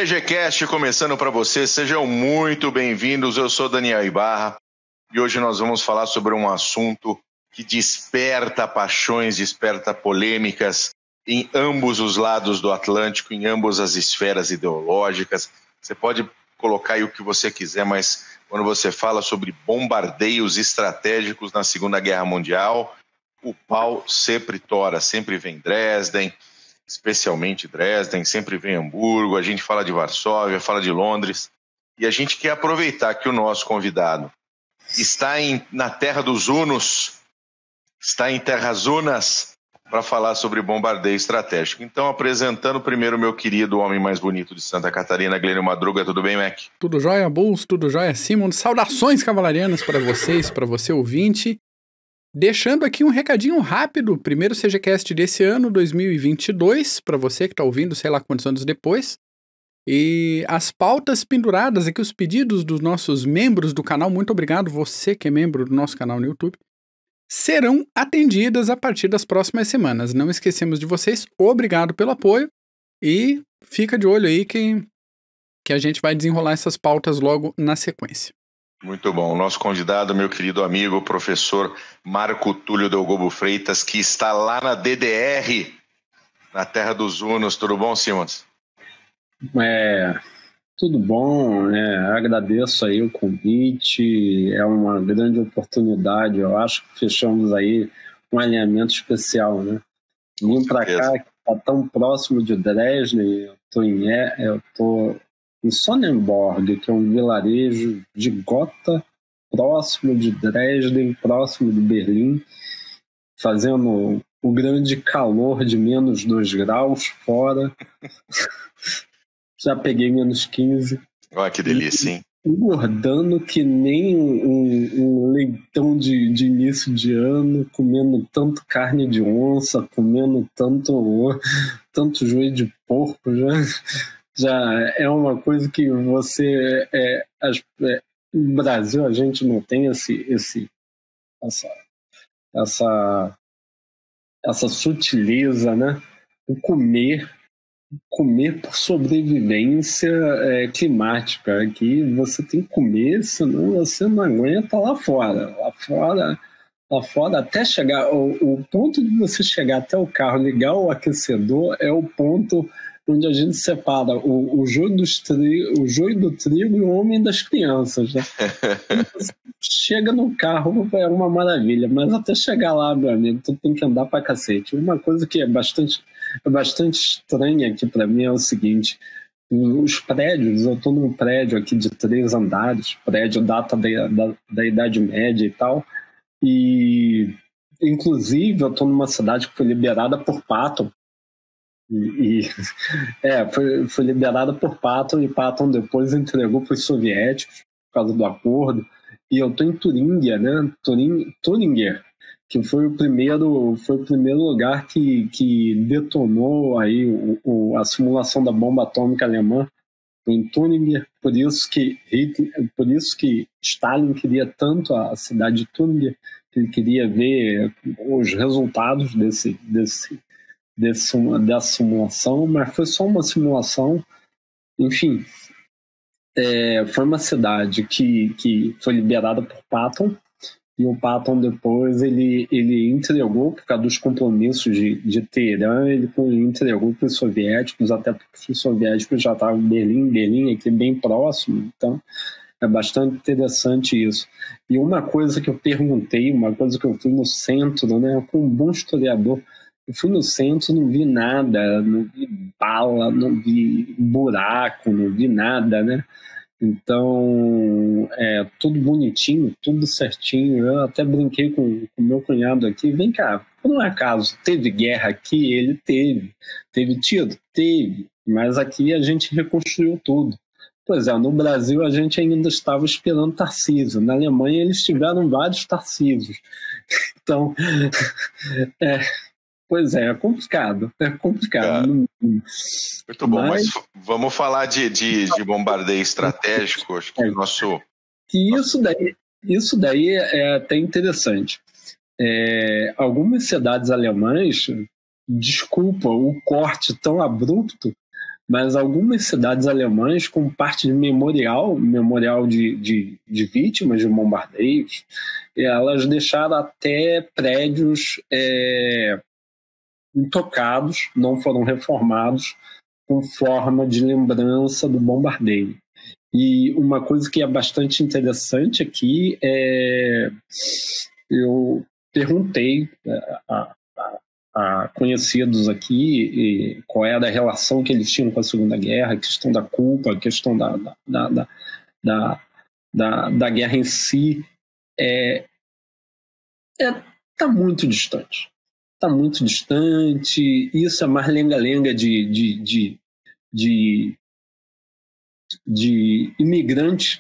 CGCast começando para você, sejam muito bem-vindos, eu sou Daniel Ibarra e hoje nós vamos falar sobre um assunto que desperta paixões, desperta polêmicas em ambos os lados do Atlântico, em ambas as esferas ideológicas. Você pode colocar aí o que você quiser, mas quando você fala sobre bombardeios estratégicos na Segunda Guerra Mundial, o pau sempre tora, sempre vem Dresden, especialmente Dresden, sempre vem Hamburgo, a gente fala de Varsóvia, fala de Londres, e a gente quer aproveitar que o nosso convidado está na terra dos Hunos, está em terras hunas, para falar sobre bombardeio estratégico. Então, apresentando primeiro o meu querido homem mais bonito de Santa Catarina, Glênio Madruga. Tudo bem, Mac? Tudo jóia, Bulls, tudo jóia, Simon. Saudações cavalarianas para vocês, para você ouvinte. Deixando aqui um recadinho rápido, primeiro CGCast desse ano, 2022, para você que está ouvindo, sei lá quantos anos depois. E as pautas penduradas aqui, os pedidos dos nossos membros do canal, muito obrigado, você que é membro do nosso canal no YouTube, serão atendidas a partir das próximas semanas. Não esquecemos de vocês, obrigado pelo apoio e fica de olho aí que a gente vai desenrolar essas pautas logo na sequência. Muito bom. O nosso convidado, meu querido amigo, professor Marco Túlio Delgobo Freitas, que está lá na DDR, na terra dos Hunos. Tudo bom, Simons? Tudo bom. Agradeço aí o convite. É uma grande oportunidade. Eu acho que fechamos aí um alinhamento especial, né? Vim para cá, que está tão próximo de Dresden. Eu estou em Sonnenborg, que é um vilarejo de Gotha, próximo de Dresden, próximo de Berlim, fazendo o grande calor de menos 2 graus fora. Já peguei menos 15. Olha que delícia, hein? Engordando que nem um leitão de início de ano, comendo tanto carne de onça, comendo tanto joelho de porco, já é uma coisa que você... no Brasil a gente não tem essa sutileza, né? O comer por sobrevivência climática. Aqui você tem que comer, senão você não aguenta lá fora. Lá fora até chegar... O ponto de você chegar até o carro, ligar o aquecedor, é o ponto onde a gente separa o joio do trigo e o homem das crianças, né? Chega no carro, é uma maravilha, mas até chegar lá, meu amigo, tu tem que andar pra cacete. Uma coisa que é bastante estranha aqui para mim é o seguinte: os prédios, eu estou num prédio aqui de 3 andares, prédio data da Idade Média e tal, e inclusive eu estou numa cidade que foi liberada por Patton, foi liberada por Patton, e Patton depois entregou para os soviéticos por causa do acordo, e eu estou em Turingia, né? Turingia, que foi o primeiro lugar que detonou aí a simulação da bomba atômica alemã, em Turingia. Por isso que Stalin queria tanto a cidade de Turingia, que ele queria ver os resultados dessa simulação, mas foi só uma simulação. Enfim, foi uma cidade que foi liberada por Patton, e o Patton depois ele entregou, por causa dos compromissos de Teherã, ele entregou para os soviéticos, até porque os soviéticos já estavam em Berlim aqui bem próximo, então é bastante interessante isso. E uma coisa que eu perguntei, uma coisa que eu fui no centro, né, com um bom historiador, eu fui no centro, não vi nada, não vi bala, não vi buraco, não vi nada, né? Então, tudo bonitinho, tudo certinho. Eu até brinquei com o meu cunhado aqui. Vem cá, por um acaso, teve guerra aqui? Ele teve. Teve tiro? Teve. Mas aqui a gente reconstruiu tudo. Pois é, no Brasil a gente ainda estava esperando Tarcísio. Na Alemanha eles tiveram vários Tarcísios. Então, pois é complicado. É complicado. Muito bom, mas vamos falar de bombardeio estratégico. Acho que o nosso... Isso daí é até interessante. Algumas cidades alemãs, desculpa o corte tão abrupto, mas algumas cidades alemãs, como parte de memorial de vítimas de bombardeios, elas deixaram até prédios intocados, não foram reformados, com forma de lembrança do bombardeio. E uma coisa que é bastante interessante aqui eu perguntei a conhecidos aqui qual era a relação que eles tinham com a Segunda Guerra, a questão da culpa, a questão da guerra em si. Está muito distante. Está muito distante. Isso é mais lenga-lenga de imigrante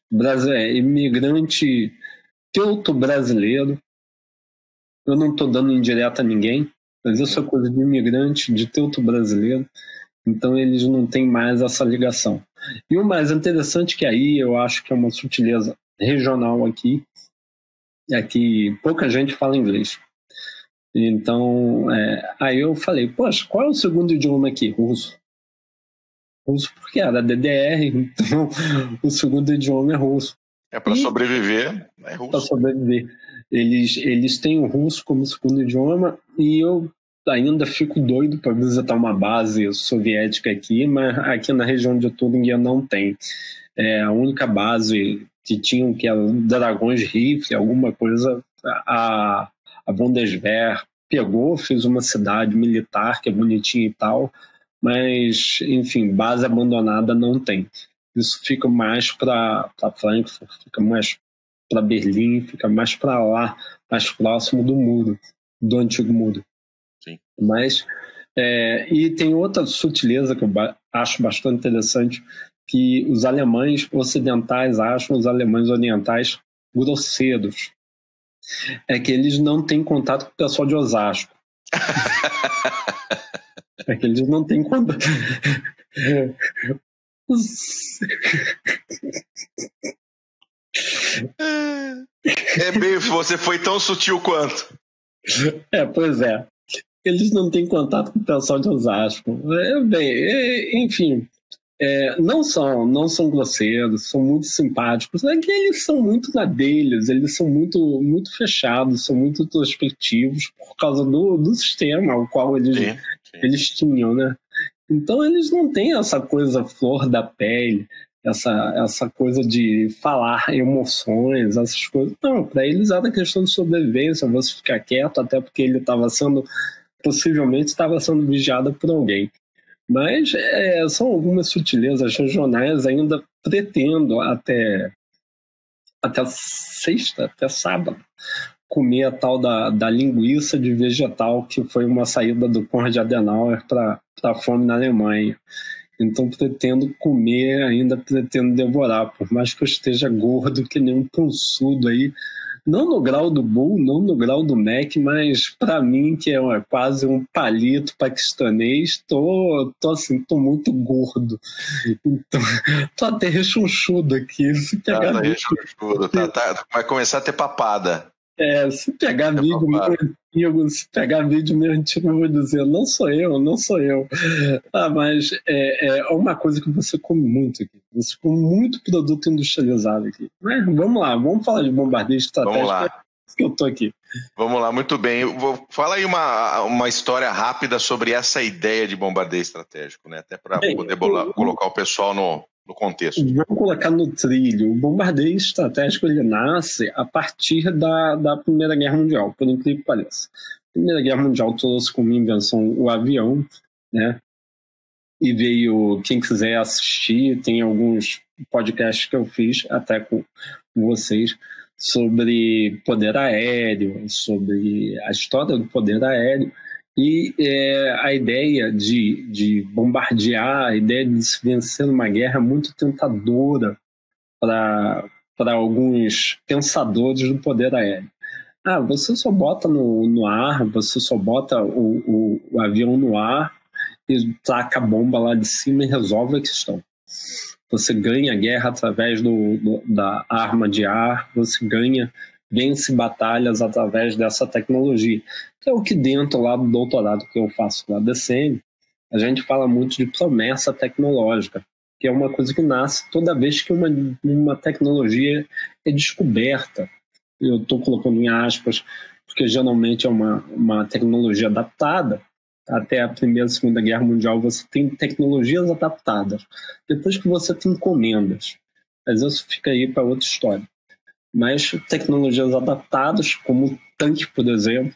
teuto-brasileiro. Eu não estou dando indireta a ninguém, mas isso é coisa de imigrante, de teuto-brasileiro. Então eles não têm mais essa ligação. E o mais interessante que aí eu acho que é uma sutileza regional aqui, é que pouca gente fala inglês. Então, aí eu falei, poxa, qual é o segundo idioma aqui? Russo. Russo porque era DDR, então o segundo idioma é russo. Para sobreviver, é russo. Para sobreviver. Eles têm o russo como segundo idioma e eu ainda fico doido para visitar uma base soviética aqui, mas aqui na região de Turingia não tem. A única base que tinham, que era Dragões de Rifle, alguma coisa, a Bundeswehr pegou, fez uma cidade militar que é bonitinha e tal, mas, enfim, base abandonada não tem. Isso fica mais para Frankfurt, fica mais para Berlim, fica mais para lá, mais próximo do muro, do antigo muro. Sim. Mas, e tem outra sutileza que eu acho bastante interessante, que os alemães ocidentais acham os alemães orientais grosseiros. É que eles não têm contato com o pessoal de Osasco. É que eles não têm contato. Você foi tão sutil quanto. Pois é. Eles não têm contato com o pessoal de Osasco. Enfim, não são grosseiros, são muito simpáticos. É que eles são muito na deles, eles são muito, muito fechados, são muito introspectivos por causa do sistema ao qual eles tinham, né? Então eles não têm essa coisa flor da pele, essa coisa de falar emoções, essas coisas. Não, para eles era questão de sobrevivência, você ficar quieto, até porque ele possivelmente estava sendo vigiado por alguém. Mas são algumas sutilezas regionais, ainda pretendo até sexta, até sábado, comer a tal da linguiça de vegetal, que foi uma saída do Konrad Adenauer para a fome na Alemanha. Então pretendo comer, ainda pretendo devorar, por mais que eu esteja gordo que nem um pançudo aí, não no grau do Bull, não no grau do Mac, mas para mim, que é quase um palito paquistanês, tô muito gordo. Então, tô até rechonchudo aqui. Se pegar rechonchudo, vai começar a ter papada. Se pegar vídeo meu antigo, eu vou dizer, não sou eu. Mas é uma coisa que você come muito aqui. Você come muito produto industrializado aqui. Mas vamos lá, vamos falar de bombardeio estratégico. Vamos lá. Que eu tô aqui. Vamos lá, muito bem. Fala aí uma história rápida sobre essa ideia de bombardeio estratégico, né? Até para poder colocar o pessoal no contexto. Vamos colocar no trilho. O bombardeio estratégico ele nasce a partir da Primeira Guerra Mundial, por incrível que pareça. A Primeira Guerra Mundial trouxe como invenção o avião, né? E veio, quem quiser assistir, tem alguns podcasts que eu fiz até com vocês sobre poder aéreo, sobre a história do poder aéreo. E a ideia de bombardear, a ideia de se vencer numa guerra é muito tentadora para alguns pensadores do poder aéreo. Você só bota no ar, você só bota o avião no ar e taca a bomba lá de cima e resolve a questão. Você ganha a guerra através da arma de ar, você vence batalhas através dessa tecnologia. Que é o que dentro lá do doutorado que eu faço na DCM, a gente fala muito de promessa tecnológica, que é uma coisa que nasce toda vez que uma tecnologia é descoberta. Eu estou colocando em aspas, porque geralmente é uma tecnologia adaptada. Até a Primeira e Segunda Guerra Mundial você tem tecnologias adaptadas. Depois que você tem encomendas. Mas isso fica aí para outra história. Mas tecnologias adaptadas, como o tanque, por exemplo,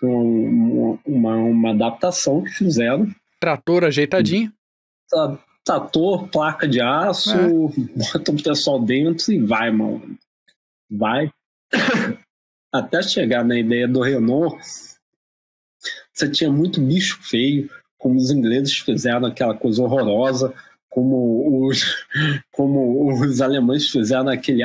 uma adaptação que fizeram. Trator ajeitadinho. Trator, placa de aço, bota o pessoal dentro e vai, mano. Vai. Até chegar na ideia do Renault, você tinha muito bicho feio, como os ingleses fizeram aquela coisa horrorosa, como os alemães fizeram aquele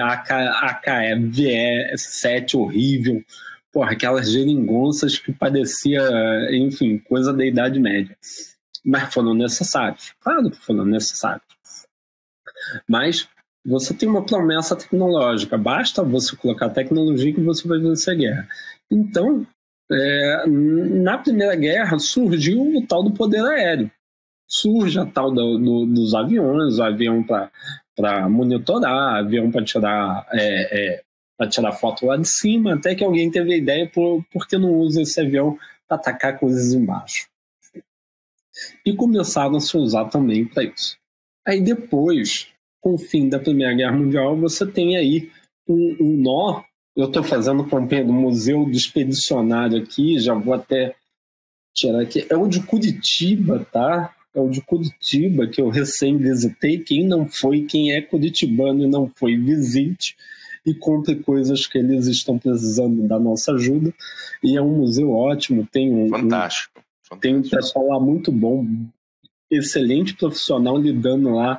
AKV7 horrível, porra, aquelas geringonças que parecia, enfim, coisa da Idade Média. Mas foram necessários. Claro que foram necessários. Mas você tem uma promessa tecnológica. Basta você colocar tecnologia que você vai vencer a guerra. Então, na Primeira Guerra surgiu o tal do poder aéreo. Surge a tal dos aviões, o avião para monitorar, avião para tirar foto lá de cima, até que alguém teve a ideia por que não usa esse avião para atacar coisas embaixo. E começaram a se usar também para isso. Aí depois, com o fim da Primeira Guerra Mundial, você tem aí um nó. Eu estou fazendo campanha do Museu do Expedicionário aqui, já vou até tirar aqui. É o de Curitiba, tá? É o de Curitiba, que eu recém visitei. Quem é curitibano e não foi, visite e compre coisas que eles estão precisando da nossa ajuda. E é um museu ótimo, Fantástico. Tem um pessoal lá muito bom, excelente profissional lidando lá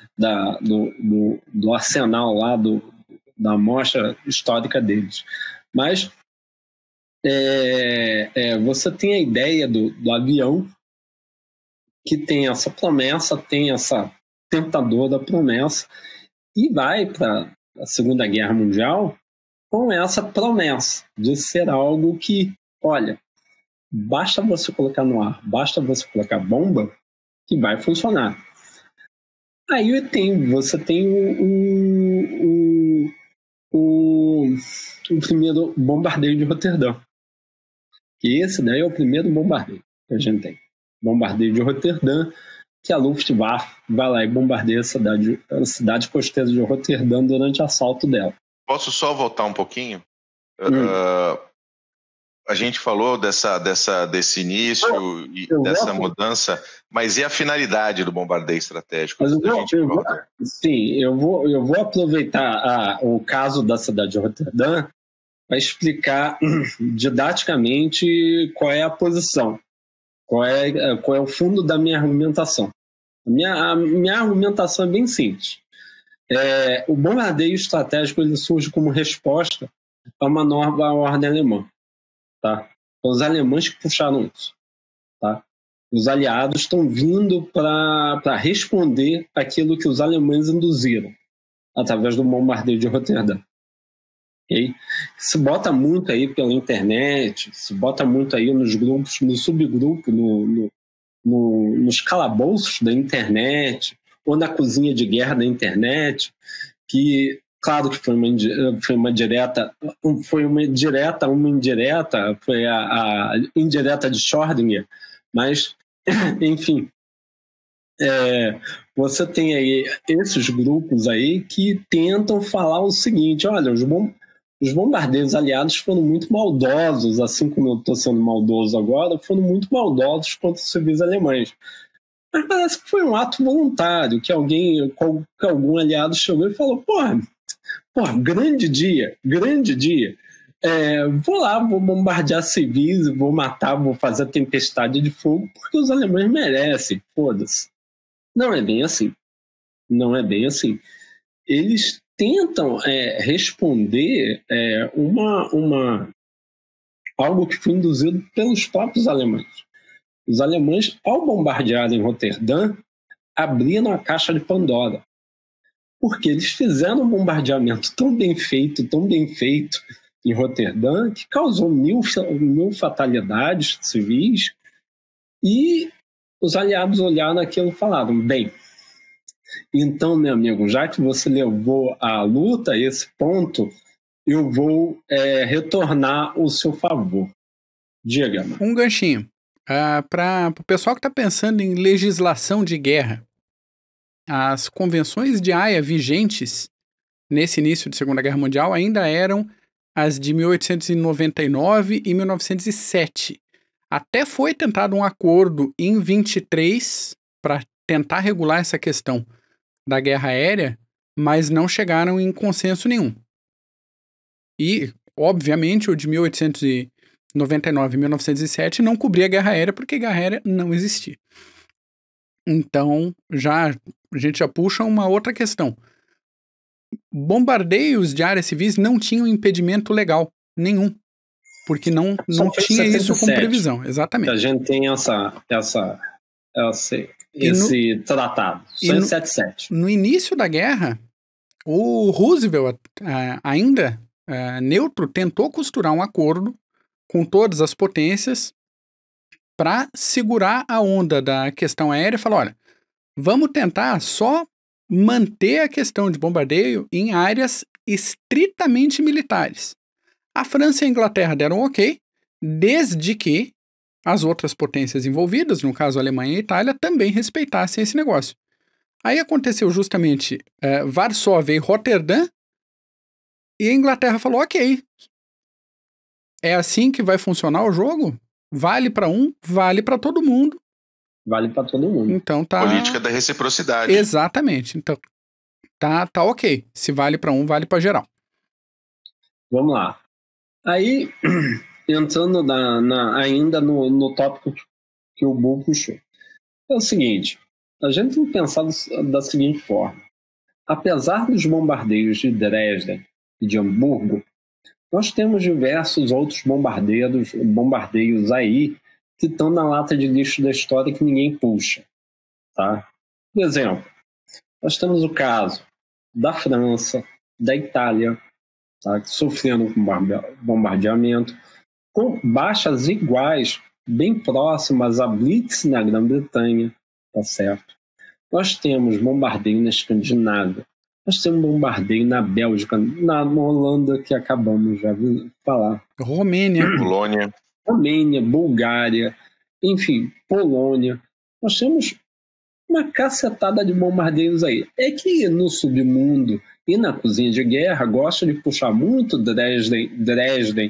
do arsenal lá, da amostra histórica deles. Mas você tem a ideia do avião, que tem essa promessa, tem essa tentadora promessa, e vai para a Segunda Guerra Mundial com essa promessa de ser algo que, olha, basta você colocar no ar, basta você colocar bomba, que vai funcionar. Aí você tem o primeiro bombardeio de Roterdã. E esse daí é o primeiro bombardeio que a gente tem. Bombardeio de Roterdã, que a Luftwaffe vai lá e bombardeia a cidade costeira de Roterdã durante o assalto dela. Posso só voltar um pouquinho? A gente falou desse início e dessa mudança, mas e a finalidade do bombardeio estratégico? Eu vou aproveitar o caso da cidade de Roterdã para explicar didaticamente qual é a posição, qual é o fundo da minha argumentação. A minha argumentação é bem simples. O bombardeio estratégico ele surge como resposta a uma nova ordem alemã. Tá? Então, os alemães que puxaram isso. Tá? Os aliados estão vindo para responder aquilo que os alemães induziram através do bombardeio de Roterdã. Okay? Se bota muito aí pela internet, se bota muito aí nos grupos, no subgrupo, nos calabouços da internet ou na cozinha de guerra da internet, que claro que foi uma indireta, foi a indireta de Schrödinger, mas, enfim, você tem aí esses grupos aí que tentam falar o seguinte, olha, os bombardeios aliados foram muito maldosos, assim como eu estou sendo maldoso agora, foram muito maldosos contra os civis alemães. Mas parece que foi um ato voluntário, que algum aliado chegou e falou, porra, grande dia. Vou lá, vou bombardear civis, vou matar, vou fazer tempestade de fogo, porque os alemães merecem, foda-se. Não é bem assim. Eles tentam responder algo que foi induzido pelos próprios alemães. Os alemães, ao bombardearem Roterdã, abriram a caixa de Pandora. Porque eles fizeram um bombardeamento tão bem feito em Roterdã, que causou mil fatalidades civis, e os aliados olharam aquilo e falaram, bem, então, meu amigo, já que você levou a luta a esse ponto, eu vou retornar o seu favor. Diga, mano. Um ganchinho. Para o pessoal que está pensando em legislação de guerra, as convenções de Haia vigentes nesse início de Segunda Guerra Mundial ainda eram as de 1899 e 1907. Até foi tentado um acordo em 23 para tentar regular essa questão da guerra aérea, mas não chegaram em consenso nenhum. E, obviamente, o de 1899 e 1907 não cobria a guerra aérea porque a guerra aérea não existia. Então, a gente já puxa uma outra questão. Bombardeios de áreas civis não tinham impedimento legal nenhum, porque não tinha isso com previsão, exatamente. A gente tem esse tratado, 177. No início da guerra, o Roosevelt, ainda neutro, tentou costurar um acordo com todas as potências para segurar a onda da questão aérea e falar, olha, vamos tentar só manter a questão de bombardeio em áreas estritamente militares. A França e a Inglaterra deram ok, desde que as outras potências envolvidas, no caso a Alemanha e a Itália, também respeitassem esse negócio. Aí aconteceu justamente Varsóvia e Roterdã, e a Inglaterra falou, ok, é assim que vai funcionar o jogo? Vale para um, vale para todo mundo. Vale para todo mundo. Então tá... Política da reciprocidade. Exatamente. Então tá ok. Se vale para um, vale para geral. Vamos lá. Aí, entrando ainda no tópico que o Bull puxou. É o seguinte, a gente tem que pensar da seguinte forma. Apesar dos bombardeios de Dresden e de Hamburgo, nós temos diversos outros bombardeios aí que estão na lata de lixo da história que ninguém puxa. Tá? Por exemplo, nós temos o caso da França, da Itália, tá? Sofrendo com bombardeamento, com baixas iguais, bem próximas à Blitz na Grã-Bretanha, tá certo? Nós temos bombardeio na Escandinávia, nós temos bombardeio na Bélgica, na Holanda, que acabamos já de falar. Romênia, Bulgária, enfim, Polônia. Nós temos uma cacetada de bombardeios aí. É que no submundo e na cozinha de guerra gosta de puxar muito Dresden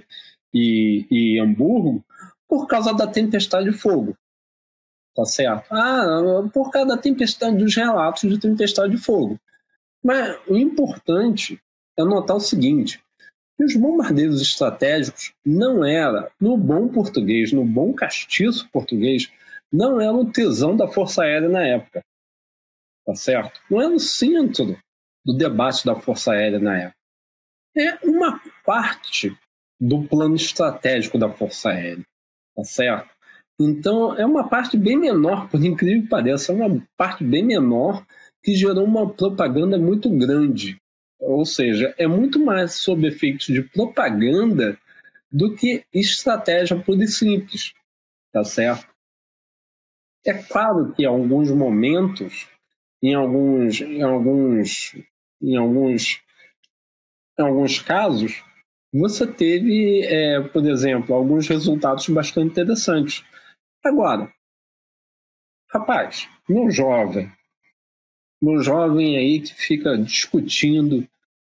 e Hamburgo por causa da tempestade de fogo. Tá certo? Por causa da tempestade, dos relatos de tempestade de fogo. Mas o importante é notar o seguinte, que os bombardeios estratégicos não era, no bom português, no bom castiço português, não era o tesão da Força Aérea na época. Tá certo? Não é no centro do debate da Força Aérea na época. É uma parte do plano estratégico da Força Aérea. Tá certo? Então, é uma parte bem menor, por incrível que pareça, é uma parte bem menor que gerou uma propaganda muito grande. Ou seja, é muito mais sob efeitos de propaganda do que estratégia pura e simples. Tá certo? É claro que em alguns momentos, em alguns casos, você teve, por exemplo, alguns resultados bastante interessantes. Agora, rapaz, meu jovem aí que fica discutindo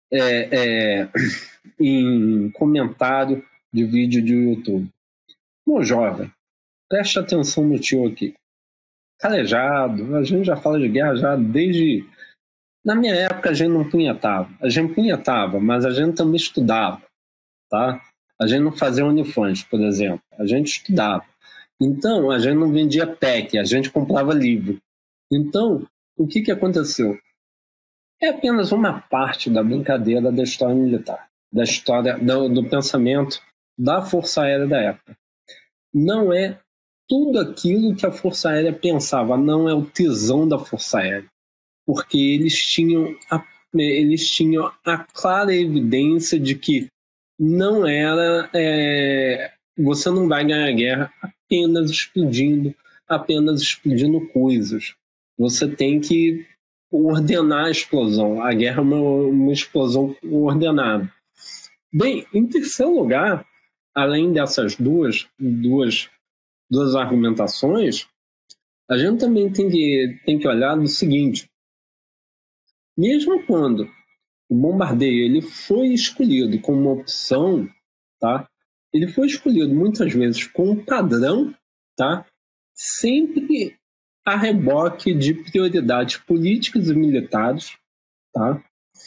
em comentário de vídeo de YouTube. Meu jovem, preste atenção no tio aqui. Calejado, a gente já fala de guerra já desde... Na minha época a gente não punhetava. A gente punhetava, mas a gente também estudava. Tá? A gente não fazia Unifãs, por exemplo. A gente estudava. Então, a gente não vendia PEC, a gente comprava livro. Então, o que aconteceu? É apenas uma parte da brincadeira da história militar, da história do pensamento da Força Aérea da época. Não é tudo aquilo que a Força Aérea pensava, não é o tesão da Força Aérea, porque eles tinham a clara evidência de que não era... você não vai ganhar a guerra apenas explodindo apenas explodindo coisas. Você tem que ordenar a explosão. A guerra é uma explosão ordenada. Bem, em terceiro lugar, além dessas duas argumentações, a gente também tem que olhar do seguinte: mesmo quando o bombardeio ele foi escolhido como uma opção, tá? Ele foi escolhido muitas vezes com um padrão, tá? Sempre a reboque de prioridades políticas e militares, tá?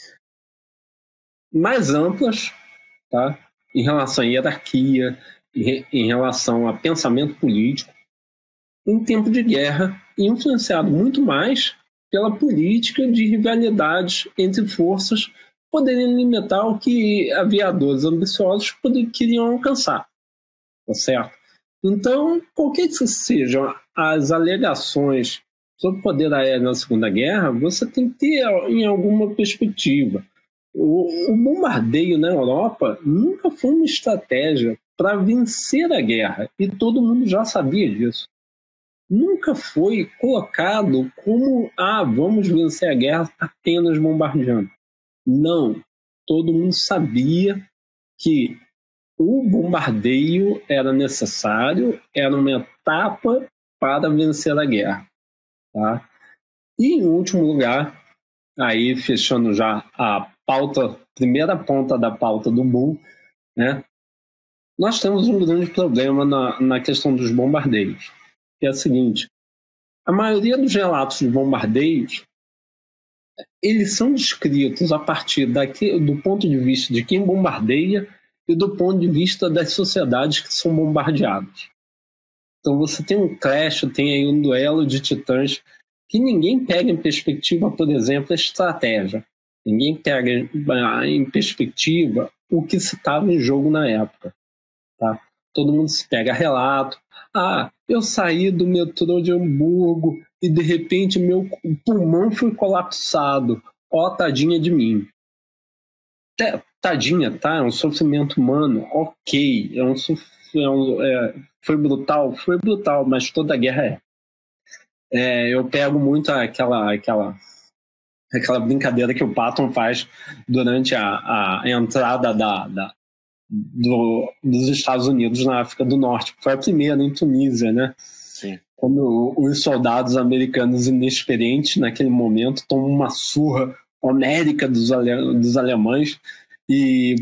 Mais amplas, tá? Em relação à hierarquia, em relação a pensamento político, em tempo de guerra, influenciado muito mais pela política de rivalidades entre forças poderem limitar o que aviadores ambiciosos queriam alcançar, tá certo? Então, qualquer que sejam as alegações sobre o poder aéreo na Segunda Guerra, você tem que ter em alguma perspectiva. O bombardeio na Europa nunca foi uma estratégia para vencer a guerra, e todo mundo já sabia disso. Nunca foi colocado como vamos vencer a guerra apenas bombardeando. Não. Todo mundo sabia que o bombardeio era necessário, era uma etapa para vencer a guerra. Tá? E, em último lugar, aí fechando já a primeira ponta da pauta do Bull, né? Nós temos um grande problema na questão dos bombardeios, que é o seguinte: a maioria dos relatos de bombardeios eles são descritos a partir do ponto de vista de quem bombardeia e do ponto de vista das sociedades que são bombardeadas. Então você tem um clash, tem aí um duelo de titãs que ninguém pega em perspectiva, por exemplo, a estratégia. Ninguém pega em perspectiva o que se estava em jogo na época. Tá? Todo mundo se pega relato. Eu saí do metrô de Hamburgo e de repente meu pulmão foi colapsado. Tadinha de mim. Tadinha, tá? É um sofrimento humano. Ok. Foi brutal? Foi brutal, mas toda guerra é. Eu pego muito aquela brincadeira que o Patton faz durante a entrada dos Estados Unidos na África do Norte. Foi a primeira em Tunísia, né? Sim. Quando os soldados americanos inexperientes naquele momento tomam uma surra homérica dos alemães e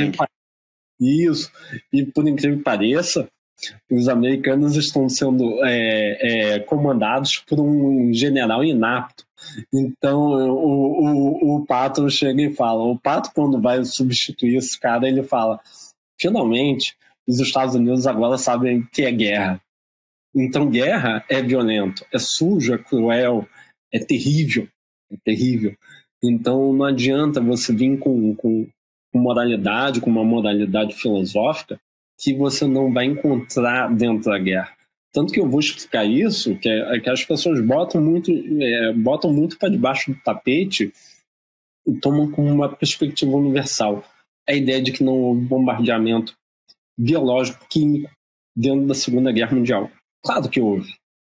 por incrível que pareça, os americanos estão sendo comandados por um general inapto. Então o Patton chega e fala, o Patton, quando vai substituir esse cara, ele fala: finalmente os Estados Unidos agora sabem o que é guerra. Então guerra é violento, é sujo, é cruel, é terrível. Então não adianta você vir com moralidade, com uma moralidade filosófica que você não vai encontrar dentro da guerra. Tanto que eu vou explicar isso, que as pessoas botam muito para debaixo do tapete e tomam como uma perspectiva universal a ideia de que não houve bombardeamento biológico, químico dentro da Segunda Guerra Mundial. Claro que houve.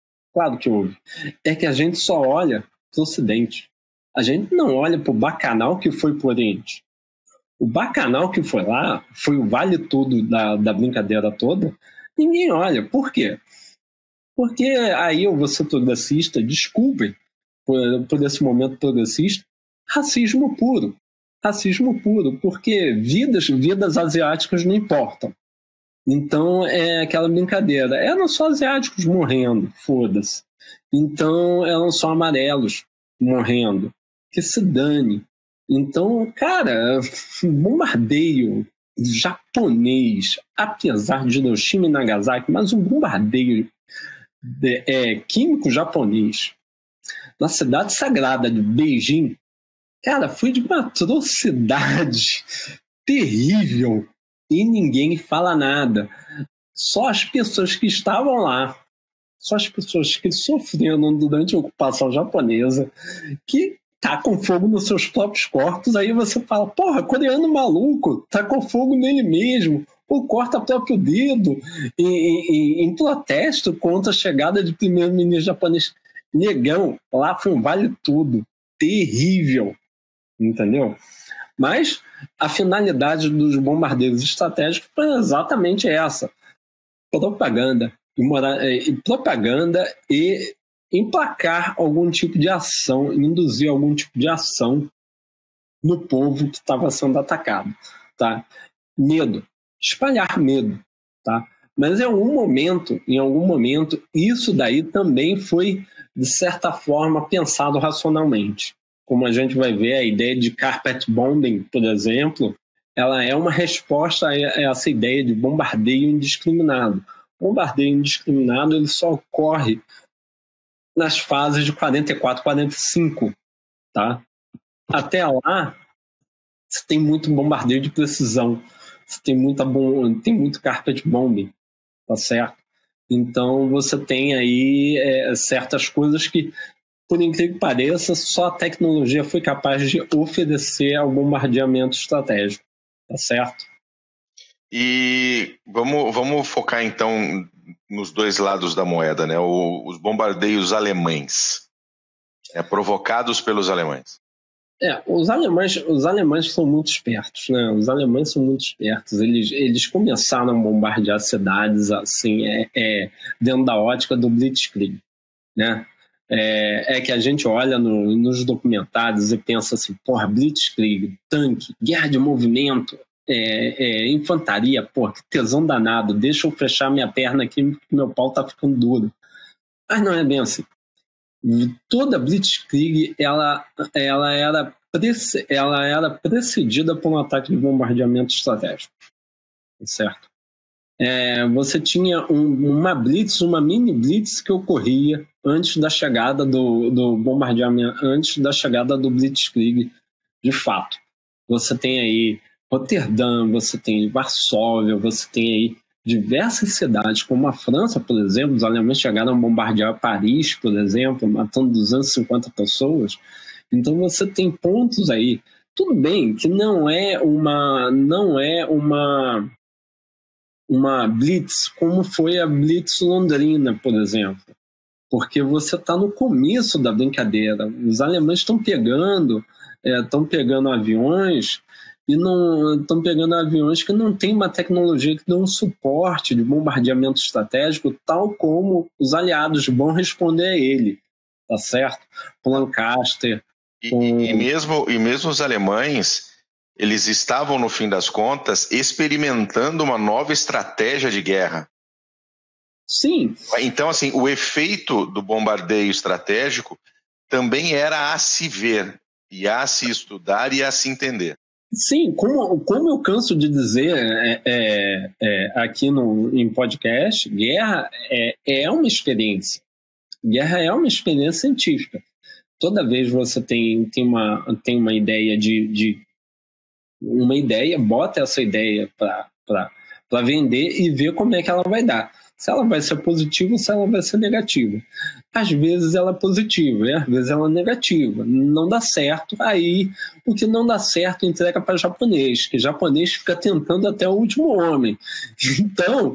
É que a gente só olha para o Ocidente. A gente não olha para o bacanal que foi para o Oriente. O bacanal que foi lá, foi o vale tudo da brincadeira toda, ninguém olha. Por quê? Porque aí eu vou ser progressista, desculpem por esse momento progressista, racismo puro, porque vidas asiáticas não importam. Então é aquela brincadeira, eram só asiáticos morrendo, foda-se. Então eram só amarelos morrendo, que se dane. Então, cara, bombardeio japonês, apesar de Hiroshima e Nagasaki, mas um bombardeio químico japonês na cidade sagrada de Beijing, cara, foi de uma atrocidade terrível e ninguém fala nada. Só as pessoas que estavam lá, só as pessoas que sofreram durante a ocupação japonesa, que tacam fogo nos seus próprios corpos. Aí você fala, porra, coreano maluco, tacou fogo nele mesmo. ou corta o próprio dedo em protesto contra a chegada de primeiro-ministro japonês. Negão, lá foi um vale tudo. Terrível. Entendeu? Mas a finalidade dos bombardeios estratégicos foi exatamente essa. Propaganda. Propaganda e emplacar algum tipo de ação, induzir algum tipo de ação no povo que estava sendo atacado, tá? Medo, espalhar medo, tá? Mas em algum momento, isso daí também foi, de certa forma, pensado racionalmente. Como a gente vai ver, a ideia de carpet bombing, por exemplo, ela é uma resposta a essa ideia de bombardeio indiscriminado. O bombardeio indiscriminado ele só ocorre nas fases de 44, 45, tá? Até lá, você tem muito bombardeio de precisão, você tem muito carpet bombing, tá certo? Então, você tem aí certas coisas que, por incrível que pareça, só a tecnologia foi capaz de oferecer ao bombardeamento estratégico, tá certo? E vamos focar, então, nos dois lados da moeda, né? Os bombardeios alemães, provocados pelos alemães. Os alemães são muito espertos, né? Os alemães são muito espertos. Eles começaram a bombardear cidades assim, dentro da ótica do Blitzkrieg, né? Que a gente olha nos documentários e pensa assim, porra, Blitzkrieg, tanque, guerra de movimento, infantaria, porra, que tesão danado, deixa eu fechar minha perna aqui, meu pau tá ficando duro. Mas não é bem assim. Toda Blitzkrieg ela era precedida por um ataque de bombardeamento estratégico, certo? Você tinha uma mini blitz que ocorria antes da chegada do bombardeamento, antes da chegada do Blitzkrieg, de fato. Você tem aí Roterdã, você tem Varsóvia, você tem aí diversas cidades, como a França, por exemplo. Os alemães chegaram a bombardear Paris, por exemplo, matando 250 pessoas. Então você tem pontos aí. Tudo bem que não é uma blitz como foi a blitz londrina, por exemplo, porque você está no começo da brincadeira. Os alemães estão pegando aviões e não estão pegando aviões que não têm uma tecnologia que dê um suporte de bombardeamento estratégico, tal como os aliados vão responder a ele, tá certo? O Lancaster. E mesmo os alemães, eles estavam, no fim das contas, experimentando uma nova estratégia de guerra. Sim. Então, assim, o efeito do bombardeio estratégico também era a se ver, e a se estudar e a se entender. Sim, como eu canso de dizer aqui em podcast, guerra é uma experiência. Guerra é uma experiência científica. Toda vez você tem uma ideia uma ideia, bota essa ideia para vender e ver como é que ela vai dar. Se ela vai ser positiva ou se ela vai ser negativa. Às vezes ela é positiva e às vezes ela é negativa. Não dá certo. Aí o que não dá certo entrega para japonês, que japonês fica tentando até o último homem. Então,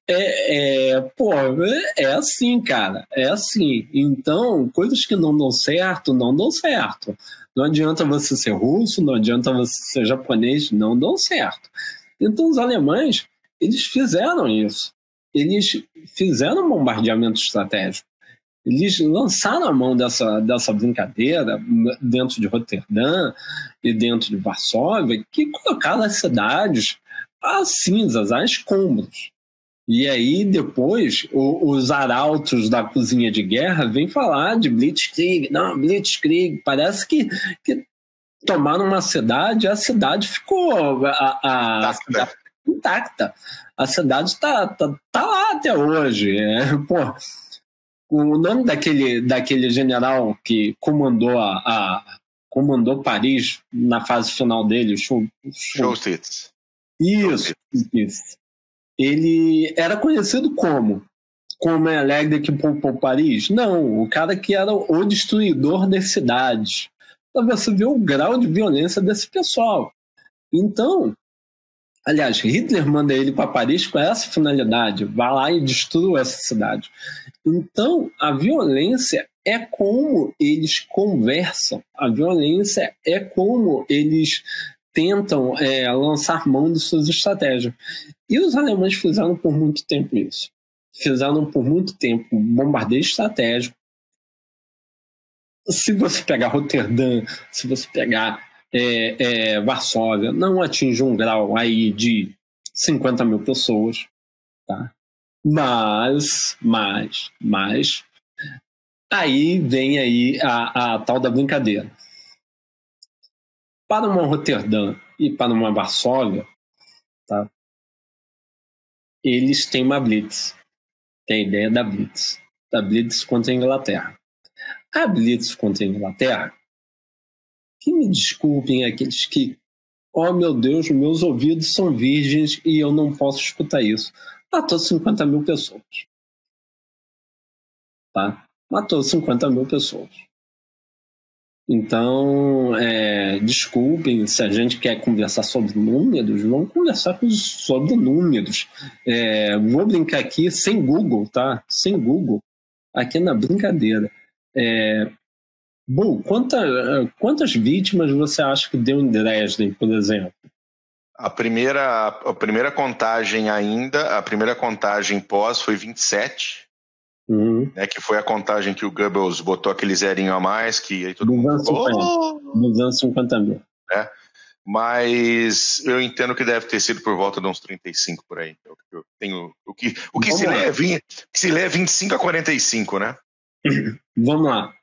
é assim, cara. É assim. Então, coisas que não dão certo, não dão certo. Não adianta você ser russo, não adianta você ser japonês, não dão certo. Então, os alemães, eles fizeram isso. Eles fizeram um bombardeamento estratégico. Eles lançaram a mão dessa brincadeira dentro de Roterdã e dentro de Varsóvia, que colocaram as cidades às cinzas, a escombros. E aí, depois, os arautos da cozinha de guerra vêm falar de Blitzkrieg. Não, Blitzkrieg. Parece que tomaram uma cidade, a cidade ficou intacta. A cidade está lá até hoje. O nome daquele general que comandou Paris na fase final dele, Clausewitz. Isso. Ele era conhecido como é alegre que poupou Paris? Não, o cara que era o destruidor das cidades. Para você ver o grau de violência desse pessoal. Então, Aliás, Hitler manda ele para Paris com essa finalidade, vai lá e destrua essa cidade. Então, a violência é como eles conversam, a violência é como eles tentam lançar mão de suas estratégias. E os alemães fizeram por muito tempo isso. Fizeram por muito tempo bombardeio estratégico. Se você pegar Roterdã, se você pegar Varsóvia, não atinge um grau aí de 50 mil pessoas, tá? Mas aí vem aí a tal da brincadeira. Para uma Roterdã e para uma Varsóvia, tá? Eles têm uma Blitz. Tem a ideia da Blitz contra a Inglaterra. A Blitz contra a Inglaterra, que me desculpem aqueles que, oh meu Deus, meus ouvidos são virgens e eu não posso escutar isso. Matou 50 mil pessoas. Tá? Matou 50 mil pessoas. Então, desculpem, se a gente quer conversar sobre números, vamos conversar sobre números. Vou brincar aqui sem Google, tá? Sem Google. Aqui na brincadeira. Bom, quantas vítimas você acha que deu em Dresden, por exemplo? A primeira contagem a primeira contagem pós foi 27, né, que foi a contagem que o Goebbels botou aquele zerinho a mais, que aí todo 250 mil. Mas eu entendo que deve ter sido por volta de uns 35 por aí. Eu tenho, o que se lê é 25 a 45, né? Vamos lá.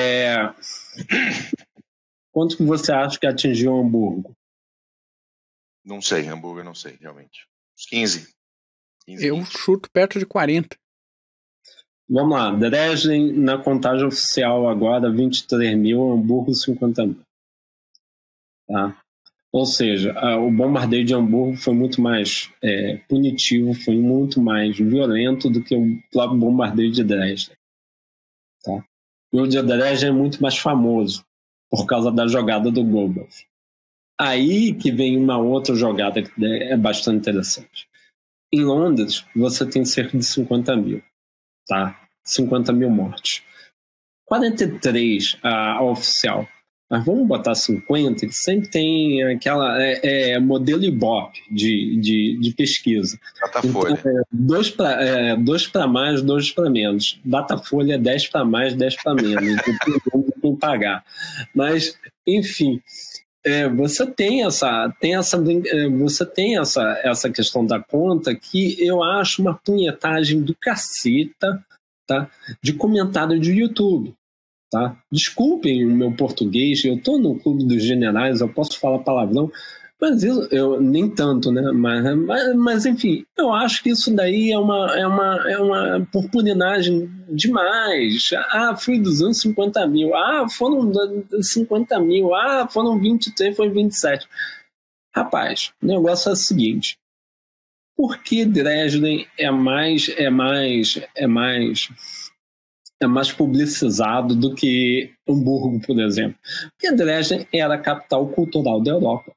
Quanto que você acha que atingiu Hamburgo? Não sei, Hamburgo eu não sei, realmente. Uns 15. Eu chuto perto de 40. Vamos lá. Dresden, na contagem oficial agora, 23 mil, Hamburgo, 50 mil. Tá? Ou seja, o bombardeio de Hamburgo foi muito mais punitivo, foi muito mais violento do que o próprio bombardeio de Dresden. Tá? E o de Dresden é muito mais famoso por causa da jogada do Goebbels. Aí que vem uma outra jogada que é bastante interessante. Em Londres, você tem cerca de 50 mil. Tá? 50 mil mortes. 43 a oficial. Mas vamos botar 50, que sempre tem aquela modelo Ibope de pesquisa. Datafolha. Então, 2 para mais, 2 para menos. Datafolha é 10 para mais, 10 para menos. Tem que pagar. Mas, enfim, você tem essa questão da conta que eu acho uma punhetagem do caceta, tá? De comentário de YouTube. Tá? Desculpem o meu português, eu estou no clube dos generais, eu posso falar palavrão, mas eu nem tanto, né? Mas enfim, eu acho que isso daí é uma purpurinagem demais. Foi 250 mil, foram 50 mil, foram 23, foi 27. Rapaz, o negócio é o seguinte: por que Dresden é mais publicizado do que Hamburgo, por exemplo? Porque Dresden era a capital cultural da Europa.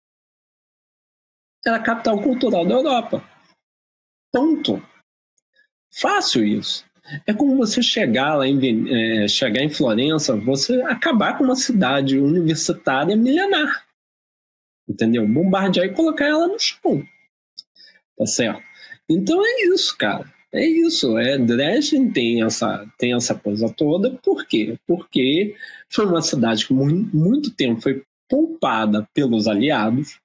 Era a capital cultural da Europa. Ponto. Fácil isso. É como você chegar lá chegar em Florença, você acabar com uma cidade universitária milenar. Entendeu? Bombardear e colocar ela no chão. Tá certo? Então é isso, cara. É isso, Dresden tem essa coisa toda. Por quê? Porque foi uma cidade que muito tempo foi poupada pelos aliados,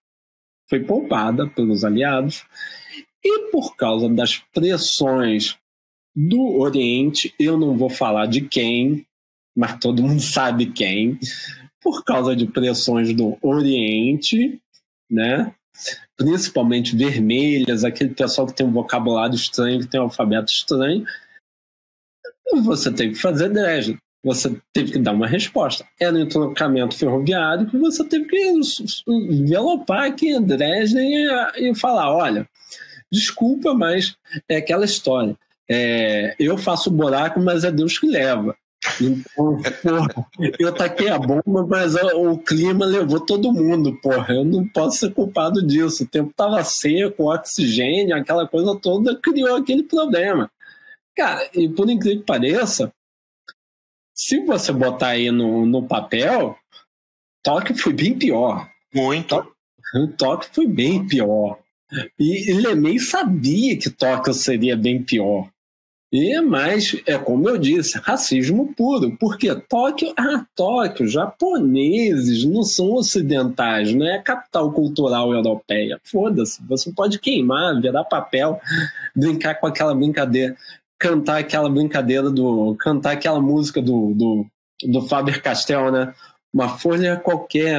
e por causa das pressões do Oriente, eu não vou falar de quem, mas todo mundo sabe quem, por causa de pressões do Oriente, né? Principalmente vermelhas, aquele pessoal que tem um vocabulário estranho, que tem um alfabeto estranho, você teve que fazer Dresden. Você teve que dar uma resposta. Era um entroncamento ferroviário que você teve que envelopar aqui em Dresden e falar, olha, desculpa, mas é aquela história. Eu faço buraco, mas é Deus que leva. Então, porra, eu taquei a bomba, mas o clima levou todo mundo, porra. Eu não posso ser culpado disso. O tempo tava seco, o oxigênio, aquela coisa toda criou aquele problema. Cara, e por incrível que pareça, se você botar aí no papel, Tóquio foi bem pior. Muito. Tóquio foi bem pior. E Lemay sabia que Tóquio seria bem pior. Mas, como eu disse, racismo puro. Porque Tóquio, japoneses não são ocidentais, não é a capital cultural europeia. Foda-se, você pode queimar, virar papel, brincar com aquela brincadeira, cantar aquela música do Faber-Castell, né? Uma folha qualquer,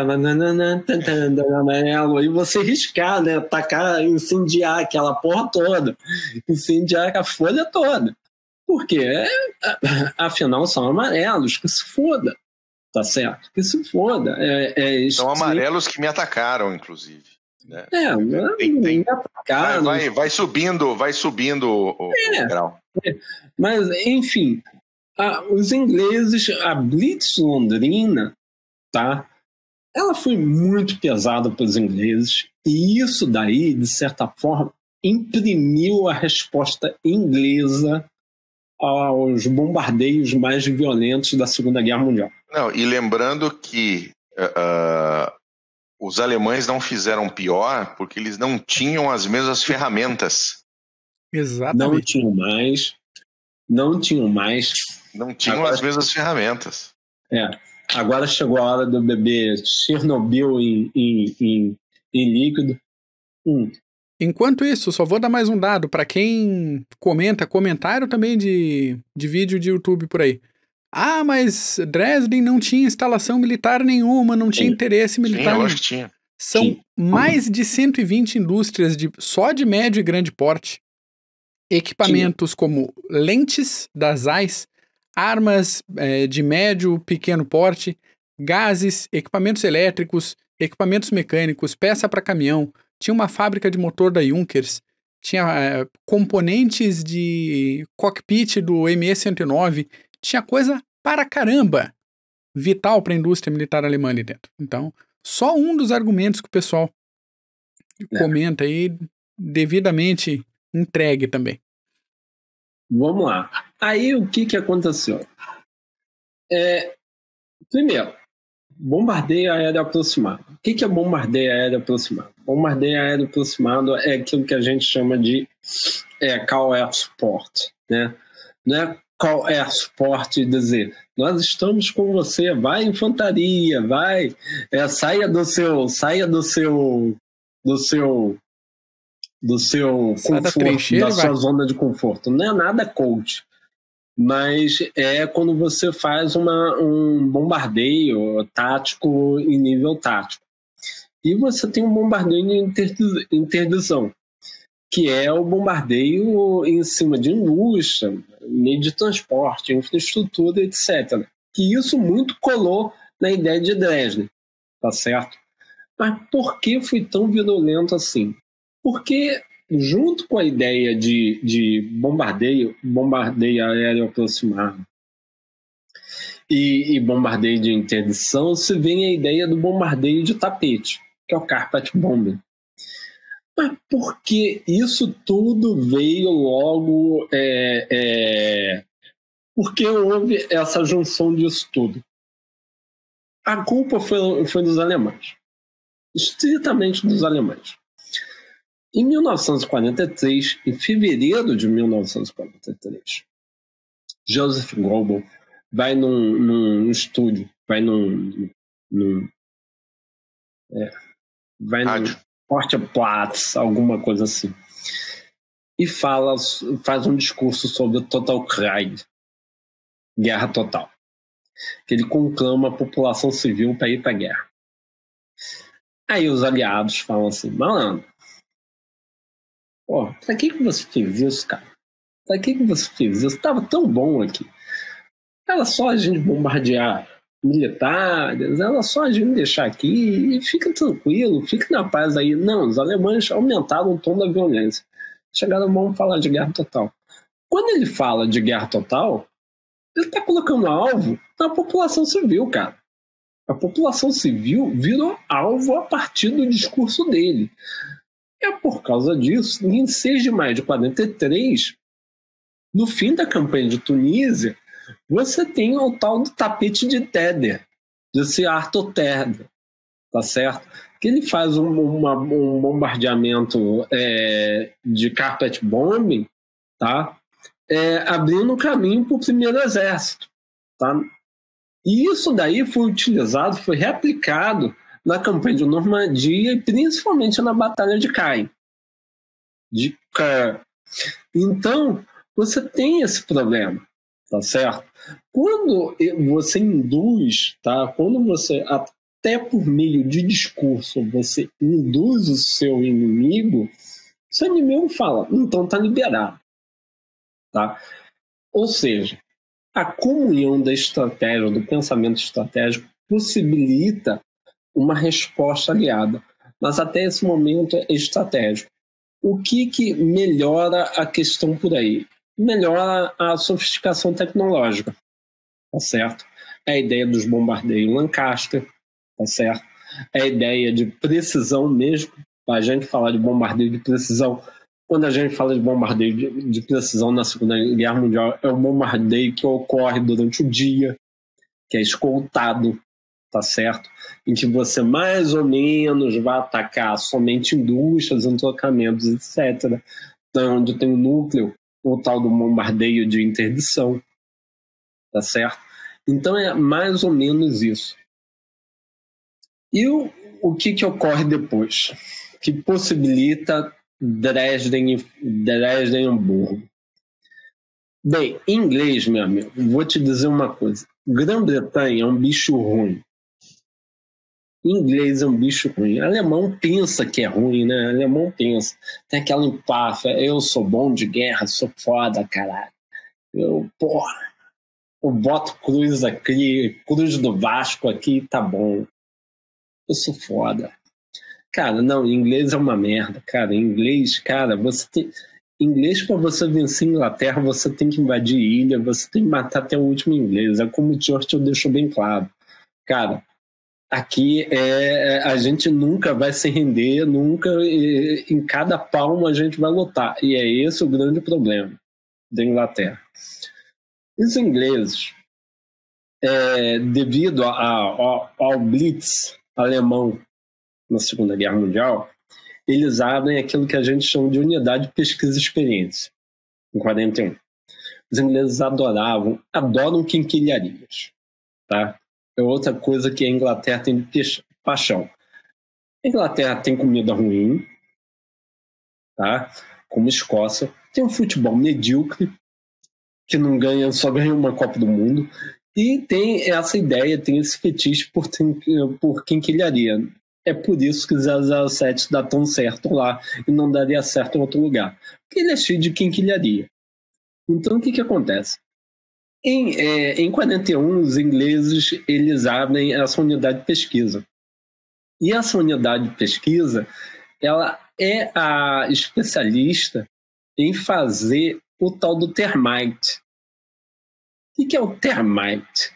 e você riscar, né? Tacar, incendiar aquela porra toda, incendiar a folha toda. Porque, afinal, são amarelos, que se foda, tá certo? Que se foda. São amarelos que me atacaram, inclusive. Né? Me atacaram. Vai subindo o grau. Mas, enfim, os ingleses, a Blitz londrina, tá? Ela foi muito pesada para os ingleses e isso daí, de certa forma, imprimiu a resposta inglesa aos bombardeios mais violentos da Segunda Guerra Mundial. Não, e lembrando que os alemães não fizeram pior porque eles não tinham as mesmas ferramentas. Exatamente. Não tinham as mesmas ferramentas. Agora chegou a hora do bebê Chernobyl em líquido. Enquanto isso, só vou dar mais um dado para quem comentário também de vídeo de YouTube por aí. Mas Dresden não tinha instalação militar nenhuma, não tinha interesse militar. Sim, eu acho que tinha. São mais de 120 indústrias só de médio e grande porte. Equipamentos como lentes das Zeiss, armas de médio, pequeno porte, gases, equipamentos elétricos, equipamentos mecânicos, peça para caminhão. Tinha uma fábrica de motor da Junkers, tinha componentes de cockpit do ME-109, tinha coisa para caramba vital para a indústria militar alemã ali dentro. Então, só um dos argumentos que o pessoal comenta aí, devidamente entregue também. Vamos lá. Aí o que aconteceu? Primeiro, bombardeio aéreo aproximado. O que é bombardeio aéreo aproximado? Bombardeio aéreo aproximado é aquilo que a gente chama de call air support, né? Não é call air support dizer, nós estamos com você, vai infantaria, vai, saia do seu conforto, da sua zona de conforto. Não é nada coach, mas é quando você faz um bombardeio tático em nível tático. E você tem um bombardeio de interdição, que é o bombardeio em cima de indústria, meio de transporte, infraestrutura, etc. Que isso muito colou na ideia de Dresden, tá certo? Mas por que foi tão virulento assim? Porque junto com a ideia de bombardeio aéreo aproximado e bombardeio de interdição, se vem a ideia do bombardeio de tapete, que é o carpet bombing. Mas por que isso tudo veio logo? Por que houve essa junção disso tudo? A culpa foi dos alemães, estritamente dos alemães. Em 1943, em fevereiro de 1943, Joseph Goebbels vai num estúdio, vai num Portplatz, alguma coisa assim, e faz um discurso sobre o Total Krieg, guerra total, que ele conclama a população civil para ir para a guerra. Aí os aliados falam assim, malandro, pra que você fez isso, cara? Pra que você fez isso? Tava tão bom aqui. Era só a gente bombardear militares, era só a gente deixar aqui e fica tranquilo, fica na paz aí. Não, os alemães aumentaram o tom da violência. Chegaram, vamos falar de guerra total. Quando ele fala de guerra total, Ele está colocando alvo na população civil, cara. A população civil virou alvo a partir do discurso dele. É por causa disso que em 6 de maio de 43, no fim da campanha de Tunísia, você tem o tal do tapete de Teder, desse Arthur Teder, tá certo? Que ele faz um bombardeamento de carpet bombing, tá? Abrindo caminho para o primeiro exército, tá? E isso daí foi utilizado, foi replicado na campanha de Normandia e principalmente na Batalha de Caen. Então, você tem esse problema, tá certo? Quando você induz, tá? Quando você, até por meio de discurso, você induz o seu inimigo fala, então tá liberado, tá? Ou seja, a comunhão da estratégia, do pensamento estratégico, possibilita uma resposta aliada. Mas até esse momento é estratégico. O que melhora a questão por aí? Melhora a sofisticação tecnológica, tá certo? É a ideia dos bombardeios Lancaster, tá certo? É a ideia de precisão mesmo. A gente fala de bombardeio de precisão. Quando a gente fala de bombardeio de precisão na Segunda Guerra Mundial, é um bombardeio que ocorre durante o dia, que é escoltado, tá certo? Em que você mais ou menos vai atacar somente indústrias, entrocamentos, etc. Então, onde tem o núcleo, o tal do bombardeio de interdição, tá certo? Então é mais ou menos isso. E o que ocorre depois? Que possibilita Dresden e Hamburgo. Bem, em inglês, meu amigo, vou te dizer uma coisa. Grã-Bretanha é um bicho ruim. Inglês é um bicho ruim. Alemão pensa que é ruim, né? Alemão pensa. Tem aquela empáfia. Eu sou bom de guerra, sou foda, caralho. Eu boto cruz aqui, cruz do Vasco aqui, tá bom. Eu sou foda. Cara, não, inglês é uma merda, cara. Inglês, cara, você tem... Inglês, para você vencer a Inglaterra, você tem que invadir ilha, você tem que matar até o último inglês. É como o Churchill deixou bem claro. Cara, aqui a gente nunca vai se render, nunca, em cada palmo a gente vai lutar. E é esse o grande problema da Inglaterra. Os ingleses, devido ao Blitz alemão na Segunda Guerra Mundial, eles abrem aquilo que a gente chama de unidade de pesquisa e experiência, em 41. Os ingleses adoram quinquilharias, tá? É outra coisa que a Inglaterra tem de paixão. A Inglaterra tem comida ruim, tá? Como a Escócia, tem um futebol medíocre, que não ganha, só ganha uma Copa do Mundo, e tem essa ideia, tem esse fetiche por quinquilharia. É por isso que 007 dá tão certo lá e não daria certo em outro lugar. Porque ele é cheio de quinquilharia. Então, o que acontece? Em 41, os ingleses eles abrem essa unidade de pesquisa. E essa unidade de pesquisa ela é a especialista em fazer o tal do termite. O que é o termite?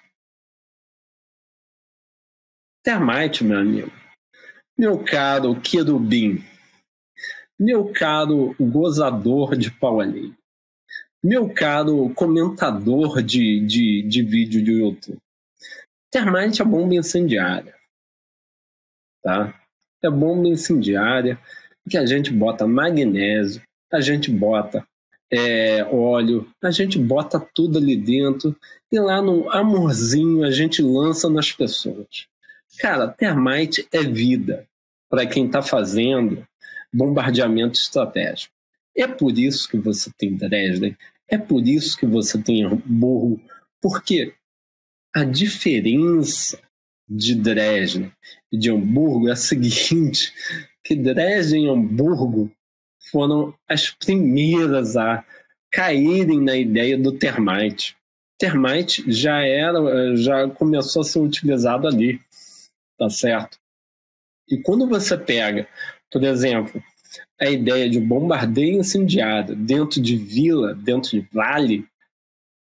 Termite, meu amigo. Meu caro querubim, meu caro gozador de pau alheio, meu caro comentador de vídeo de YouTube, termite é bomba incendiária, tá? É bomba incendiária que a gente bota magnésio, a gente bota óleo, a gente bota tudo ali dentro e lá no amorzinho a gente lança nas pessoas. Cara, termite é vida para quem está fazendo bombardeamento estratégico. É por isso que você tem Dresden, é por isso que você tem Hamburgo, porque a diferença de Dresden e de Hamburgo é a seguinte, que Dresden e Hamburgo foram as primeiras a caírem na ideia do termite. Termite já começou a ser utilizado ali, tá certo? E quando você pega, por exemplo, a ideia de bombardeio incendiário dentro de vila, dentro de vale,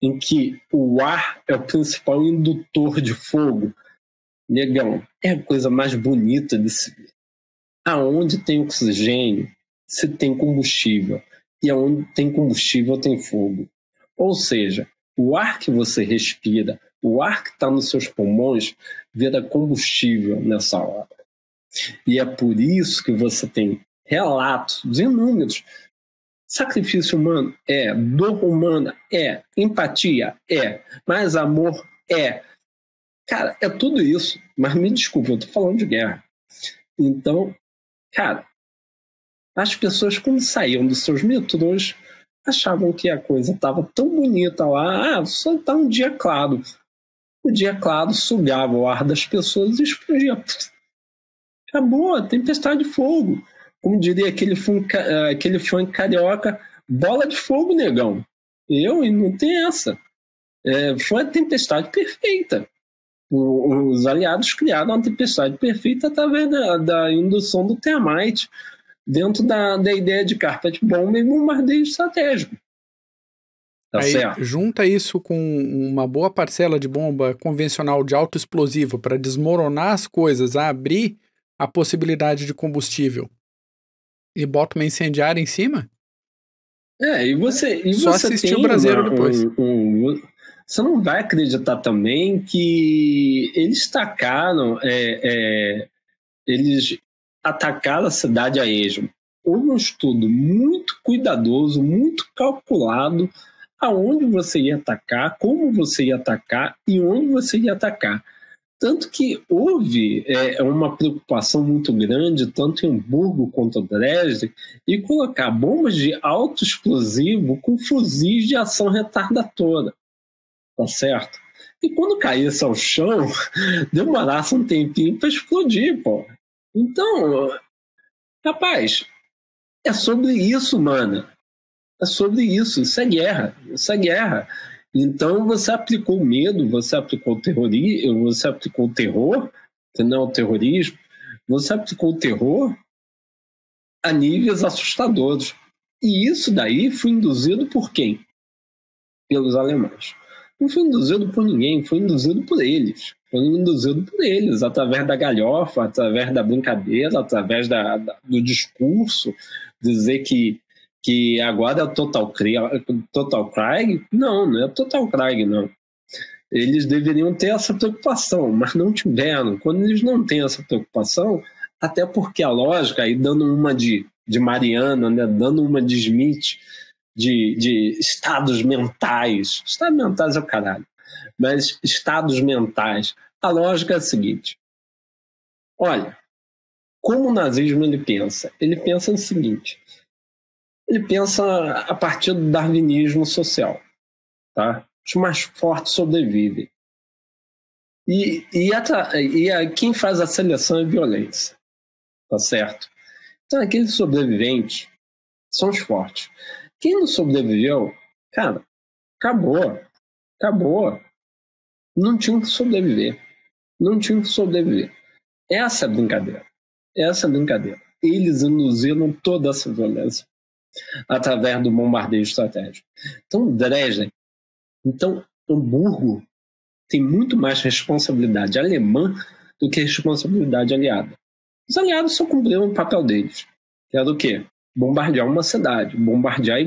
em que o ar é o principal indutor de fogo, negão, é a coisa mais bonita de se ver. Aonde tem oxigênio, se tem combustível. E aonde tem combustível, tem fogo. Ou seja, o ar que você respira, o ar que está nos seus pulmões, vira combustível nessa hora. E é por isso que você tem relatos inúmeros. Sacrifício humano? É. Dor humana? É. Empatia? É. Mais amor? É. Cara, é tudo isso. Mas me desculpe, eu tô falando de guerra. Então, cara, as pessoas, quando saíam dos seus metrôs, achavam que a coisa estava tão bonita lá. Só está um dia claro. O dia claro sugava o ar das pessoas e explodia. Acabou, a tempestade de fogo. Como diria aquele funk carioca, bola de fogo, negão. E não tem essa. Foi a tempestade perfeita. Os aliados criaram uma tempestade perfeita através da indução do termite dentro da ideia de carpet bomb e bombardeio estratégico. Tá aí, certo? Junta isso com uma boa parcela de bomba convencional de alto explosivo para desmoronar as coisas, abrir a possibilidade de combustível e bota uma incendiária em cima? E você Só você assistir tem o Braseiro depois. Você não vai acreditar também que eles tacaram, eles atacaram a cidade a esmo. Houve um estudo muito cuidadoso, muito calculado, aonde você ia atacar, como você ia atacar e onde você ia atacar. Tanto que houve uma preocupação muito grande, tanto em Hamburgo quanto em Dresden, e colocar bombas de alto explosivo com fuzis de ação retardatória. Tá certo? E quando caísse ao chão, demorasse um tempinho para explodir, pô. Então, rapaz, é sobre isso, mano. É sobre isso. Isso é guerra. Isso é guerra. Então, você aplicou medo, você aplicou terrorismo, você aplicou terror, não o terrorismo, você aplicou o terror a níveis assustadores. E isso daí foi induzido por quem? Pelos alemães. Não foi induzido por ninguém, foi induzido por eles. Foi induzido por eles, através da galhofa, através da brincadeira, através do discurso, dizer que agora é o Total Krieg. Não é Total Krieg, não. Eles deveriam ter essa preocupação, mas não tiveram. Quando eles não têm essa preocupação, até porque a lógica, aí dando uma de Mariana, né, dando uma de Smith, de estados mentais. Estados mentais é o caralho. Mas estados mentais. A lógica é a seguinte. Olha, como o nazismo ele pensa? Ele pensa o seguinte. Ele pensa a partir do darwinismo social. Tá? Os mais fortes sobrevivem. E quem faz a seleção é violência. Tá certo? Então aqueles sobreviventes são os fortes. Quem não sobreviveu, cara, acabou. Não tinha que sobreviver. Essa é a brincadeira. Eles induziram toda essa violência através do bombardeio estratégico. Então, Dresden, Hamburgo tem muito mais responsabilidade alemã do que responsabilidade aliada. Os aliados só cumpriram o papel deles, que era o quê? Bombardear uma cidade. Bombardear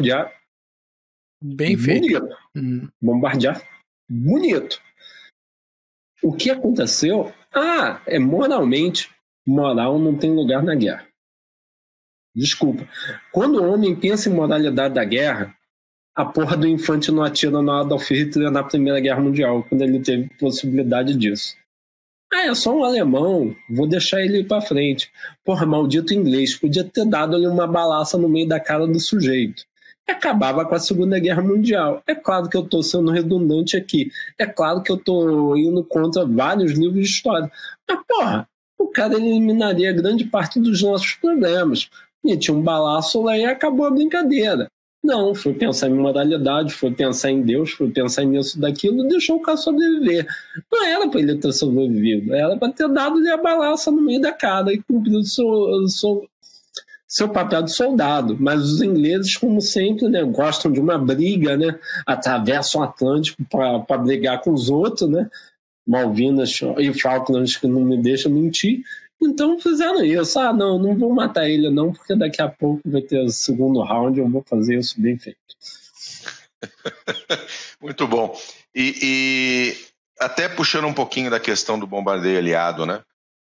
bem feito. Bombardear bonito. O que aconteceu? Moralmente. Moral não tem lugar na guerra. Desculpa. Quando o homem pensa em moralidade da guerra, a porra do infante não atira no Adolf Hitler na Primeira Guerra Mundial, quando ele teve possibilidade disso. É só um alemão, vou deixar ele ir pra frente. Porra, maldito inglês, podia ter dado ali uma balaça no meio da cara do sujeito. Acabava com a Segunda Guerra Mundial. É claro que eu estou sendo redundante aqui. É claro que eu estou indo contra vários livros de história. Mas, porra, o cara eliminaria grande parte dos nossos problemas. Metia um balaço lá e acabou a brincadeira. Não, foi pensar em moralidade, foi pensar em Deus, foi pensar nisso, daquilo, deixou o cara sobreviver. Não era para ele ter sobrevivido, era para ter dado-lhe a balaça no meio da cara e cumprido seu papel de soldado. Mas os ingleses, como sempre, né, gostam de uma briga, né, atravessam o Atlântico para brigar com os outros, né, Malvinas e Falklands, que não me deixam mentir. Então fizeram isso. Não vou matar ele não, porque daqui a pouco vai ter o segundo round, eu vou fazer isso bem feito. Muito bom. E até puxando um pouquinho da questão do bombardeio aliado, né?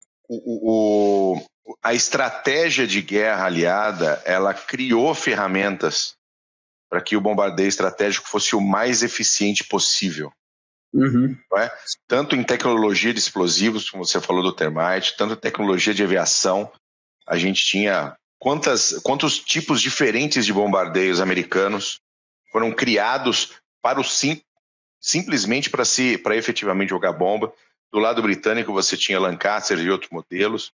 A estratégia de guerra aliada, ela criou ferramentas para que o bombardeio estratégico fosse o mais eficiente possível. Uhum. Não é? Tanto em tecnologia de explosivos, como você falou do Thermite, tanto em tecnologia de aviação. A gente tinha quantos tipos diferentes de bombardeios americanos foram criados para simplesmente para efetivamente jogar bomba. Do lado britânico você tinha Lancaster e outros modelos.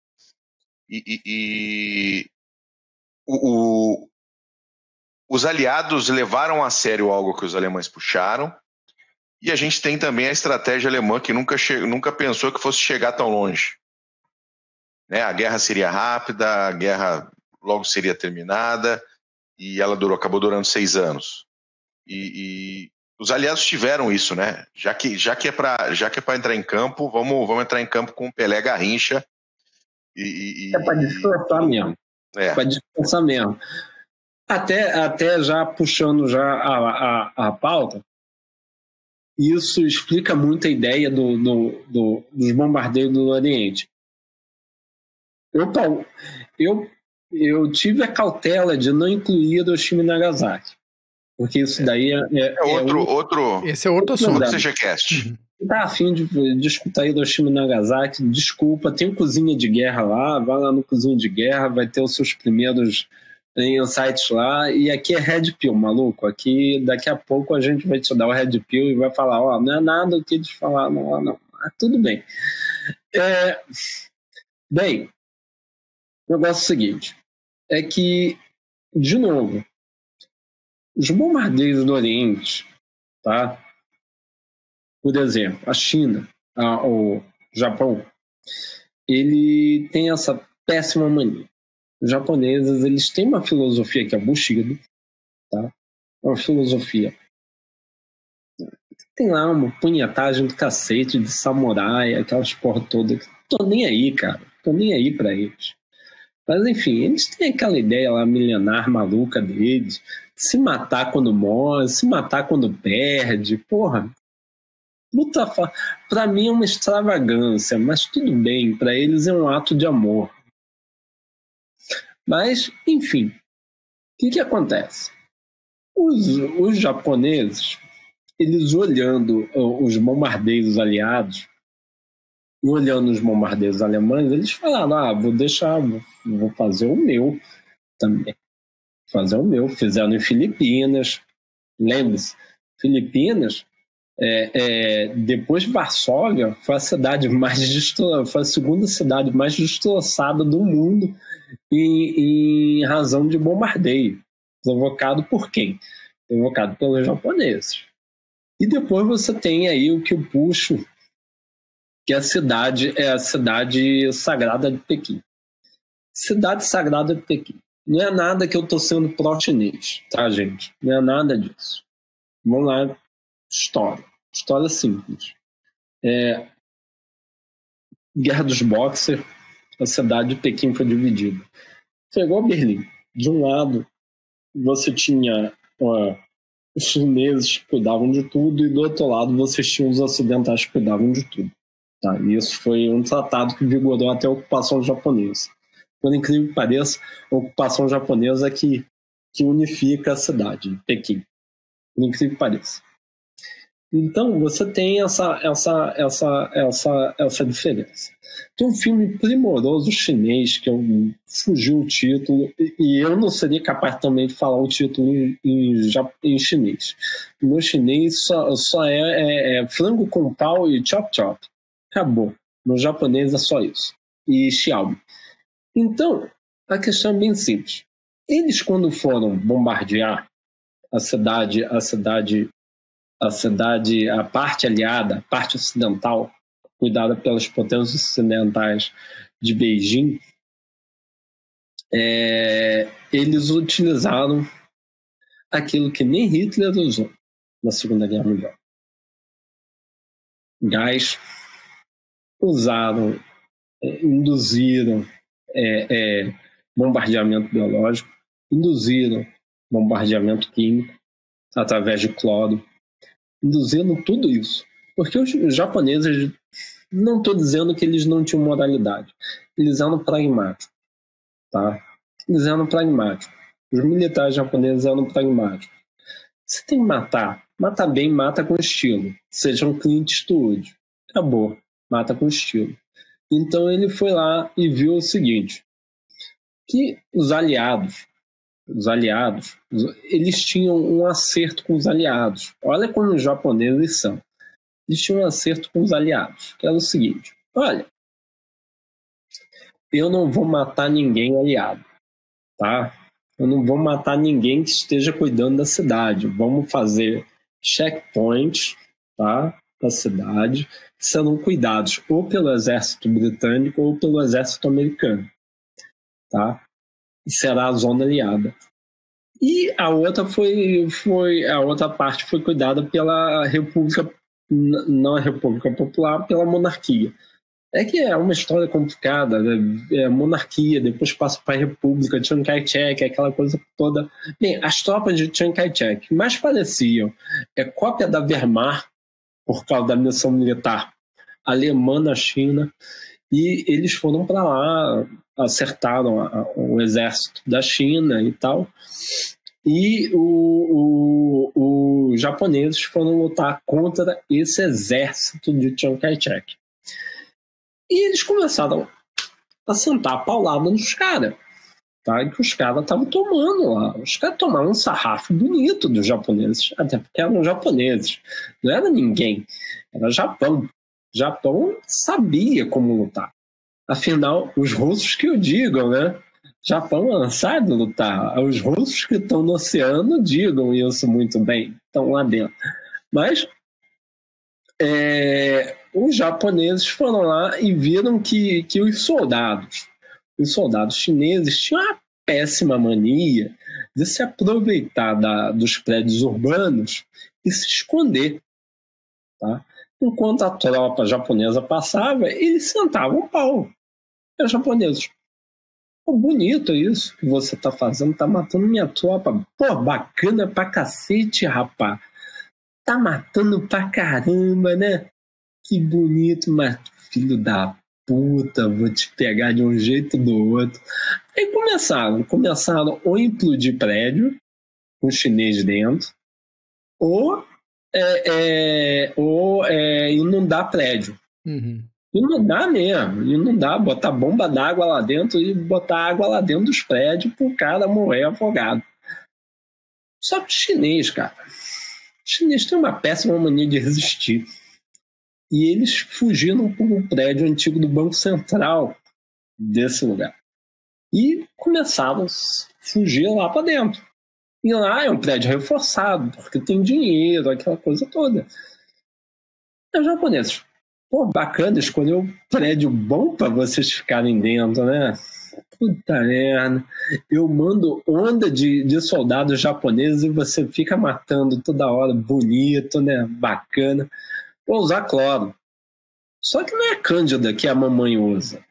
Os aliados levaram a sério algo que os alemães puxaram. E a gente tem também a estratégia alemã, que nunca pensou que fosse chegar tão longe. Né? A guerra seria rápida, a guerra logo seria terminada, e ela acabou durando 6 anos. E os aliados tiveram isso, né? Já que é para entrar em campo, vamos entrar em campo com Pelé, Garrincha. É para dispersar mesmo. É. Para dispersar mesmo. Até já puxando já a pauta, isso explica muito a ideia dos bombardeios do Oriente. Eu tive a cautela de não incluir Hiroshima e Nagasaki, porque isso daí Esse é outro assunto. Outro CGCast. Tá afim de escutar Hiroshima e Nagasaki? Desculpa, tem cozinha de guerra lá, vai lá no cozinha de guerra, vai ter os seus primeiros insights lá, e aqui é Red Pill, maluco. Aqui, daqui a pouco a gente vai te dar o Red Pill e vai falar, não é nada o que eles falaram lá, não. Tudo bem. Bem, o negócio é o seguinte, é que, de novo, os bombardeios do Oriente, tá? Por exemplo, a China, o Japão, ele tem essa péssima mania. Os japoneses, eles têm uma filosofia que é Bushido, tá? Uma filosofia. Tem lá uma punhetagem do cacete de samurai, aquelas porra toda. Tô nem aí, cara. Tô nem aí pra eles. Mas, enfim, eles têm aquela ideia lá milenar maluca deles, de se matar quando morre, se matar quando perde. Porra, luta pra mim é uma extravagância, mas tudo bem, pra eles é um ato de amor. Mas, enfim, o que acontece? Os japoneses, eles olhando os bombardeios aliados, e olhando os bombardeios alemães, eles falaram, vou fazer o meu também. Fazer o meu. Fizeram em Filipinas. Lembre-se, Filipinas, depois de Varsóvia, foi a segunda cidade mais destroçada do mundo em razão de bombardeio. Provocado por quem? Provocado pelos japoneses. E depois você tem aí o que eu puxo, que é a cidade sagrada de Pequim. Cidade sagrada de Pequim. Não é nada que eu estou sendo pró-chinês, tá, gente? Não é nada disso. Vamos lá, história. História simples. Guerra dos Boxers, a cidade de Pequim foi dividida. Foi igual a Berlim. De um lado, você tinha os chineses que cuidavam de tudo, e do outro lado, vocês tinham os ocidentais que cuidavam de tudo. Tá? E isso foi um tratado que vigorou até a ocupação japonesa. Por incrível que pareça, a ocupação japonesa é que unifica a cidade, Pequim. Por incrível que pareça. Então, você tem essa diferença. Tem um filme primoroso chinês, que fugiu o título, e eu não seria capaz também de falar o título em chinês. No chinês só é frango com pau e chop chop. Acabou. No japonês é só isso. E Xiaomi. Então, a questão é bem simples. Eles, quando foram bombardear a parte aliada, a parte ocidental, cuidada pelas potências ocidentais de Beijing, eles utilizaram aquilo que nem Hitler usou na Segunda Guerra Mundial. Gás, usaram, induziram bombardeamento biológico, induziram bombardeamento químico através de cloro, induziram tudo isso. Porque os japoneses, não estou dizendo que eles não tinham moralidade, eles eram pragmáticos, tá? Eles eram pragmáticos. Os militares japoneses eram pragmáticos. Você tem que matar, mata bem, mata com estilo. Seja um Clint Eastwood. Acabou, mata com estilo. Então ele foi lá e viu o seguinte, que os aliados, eles tinham um acerto com os aliados. Olha como os japoneses são. Eles tinham um acerto com os aliados, que era o seguinte, olha, eu não vou matar ninguém aliado, tá? Eu não vou matar ninguém que esteja cuidando da cidade. Vamos fazer checkpoints, tá, da cidade, que serão cuidados ou pelo exército britânico ou pelo exército americano, tá? E será a zona aliada. E a outra a outra parte foi cuidada pela República, não a República Popular, pela monarquia. É que é uma história complicada, né? Monarquia, depois passa para a República, Chiang Kai-shek, aquela coisa toda. Bem, as tropas de Chiang Kai-shek mais pareciam cópia da Wehrmacht, por causa da missão militar alemã na China, e eles foram para lá, acertaram o exército da China e tal, e os japoneses foram lutar contra esse exército de Chiang Kai-shek. E eles começaram a sentar a paulada nos caras, tá? Que os caras estavam tomando lá. Os caras tomaram um sarrafo bonito dos japoneses, até porque eram japoneses. Não era ninguém, era Japão. Japão sabia como lutar. Afinal, os russos que o digam, né? Japão não sabe lutar. Os russos que estão no oceano digam isso muito bem, estão lá dentro. Mas os japoneses foram lá e viram que os soldados chineses tinham a péssima mania de se aproveitar dos prédios urbanos e se esconder, tá? Enquanto a tropa japonesa passava, eles sentavam o pau. E os japoneses, pô, bonito isso que você tá fazendo, tá matando minha tropa. Pô, bacana pra cacete, rapá. Tá matando pra caramba, né? Que bonito, mas filho da puta, vou te pegar de um jeito ou do outro. Aí começaram ou implodir prédio, com chinês dentro, ou inundar prédio. Uhum. Inundar mesmo, inundar, botar bomba d'água lá dentro e botar água lá dentro dos prédios pro cara morrer afogado. Só que o chinês, cara, o chinês tem uma péssima mania de resistir. E eles fugiram para um prédio antigo do Banco Central desse lugar. E começaram a fugir lá para dentro. E lá é um prédio reforçado, porque tem dinheiro, aquela coisa toda. E os japoneses, pô, bacana, escolheu um prédio bom para vocês ficarem dentro, né? Puta merda. Eu mando onda de soldados japoneses e você fica matando toda hora, bonito, né? Bacana. Vou usar cloro. Só que não é a cândida que a mamãe usa.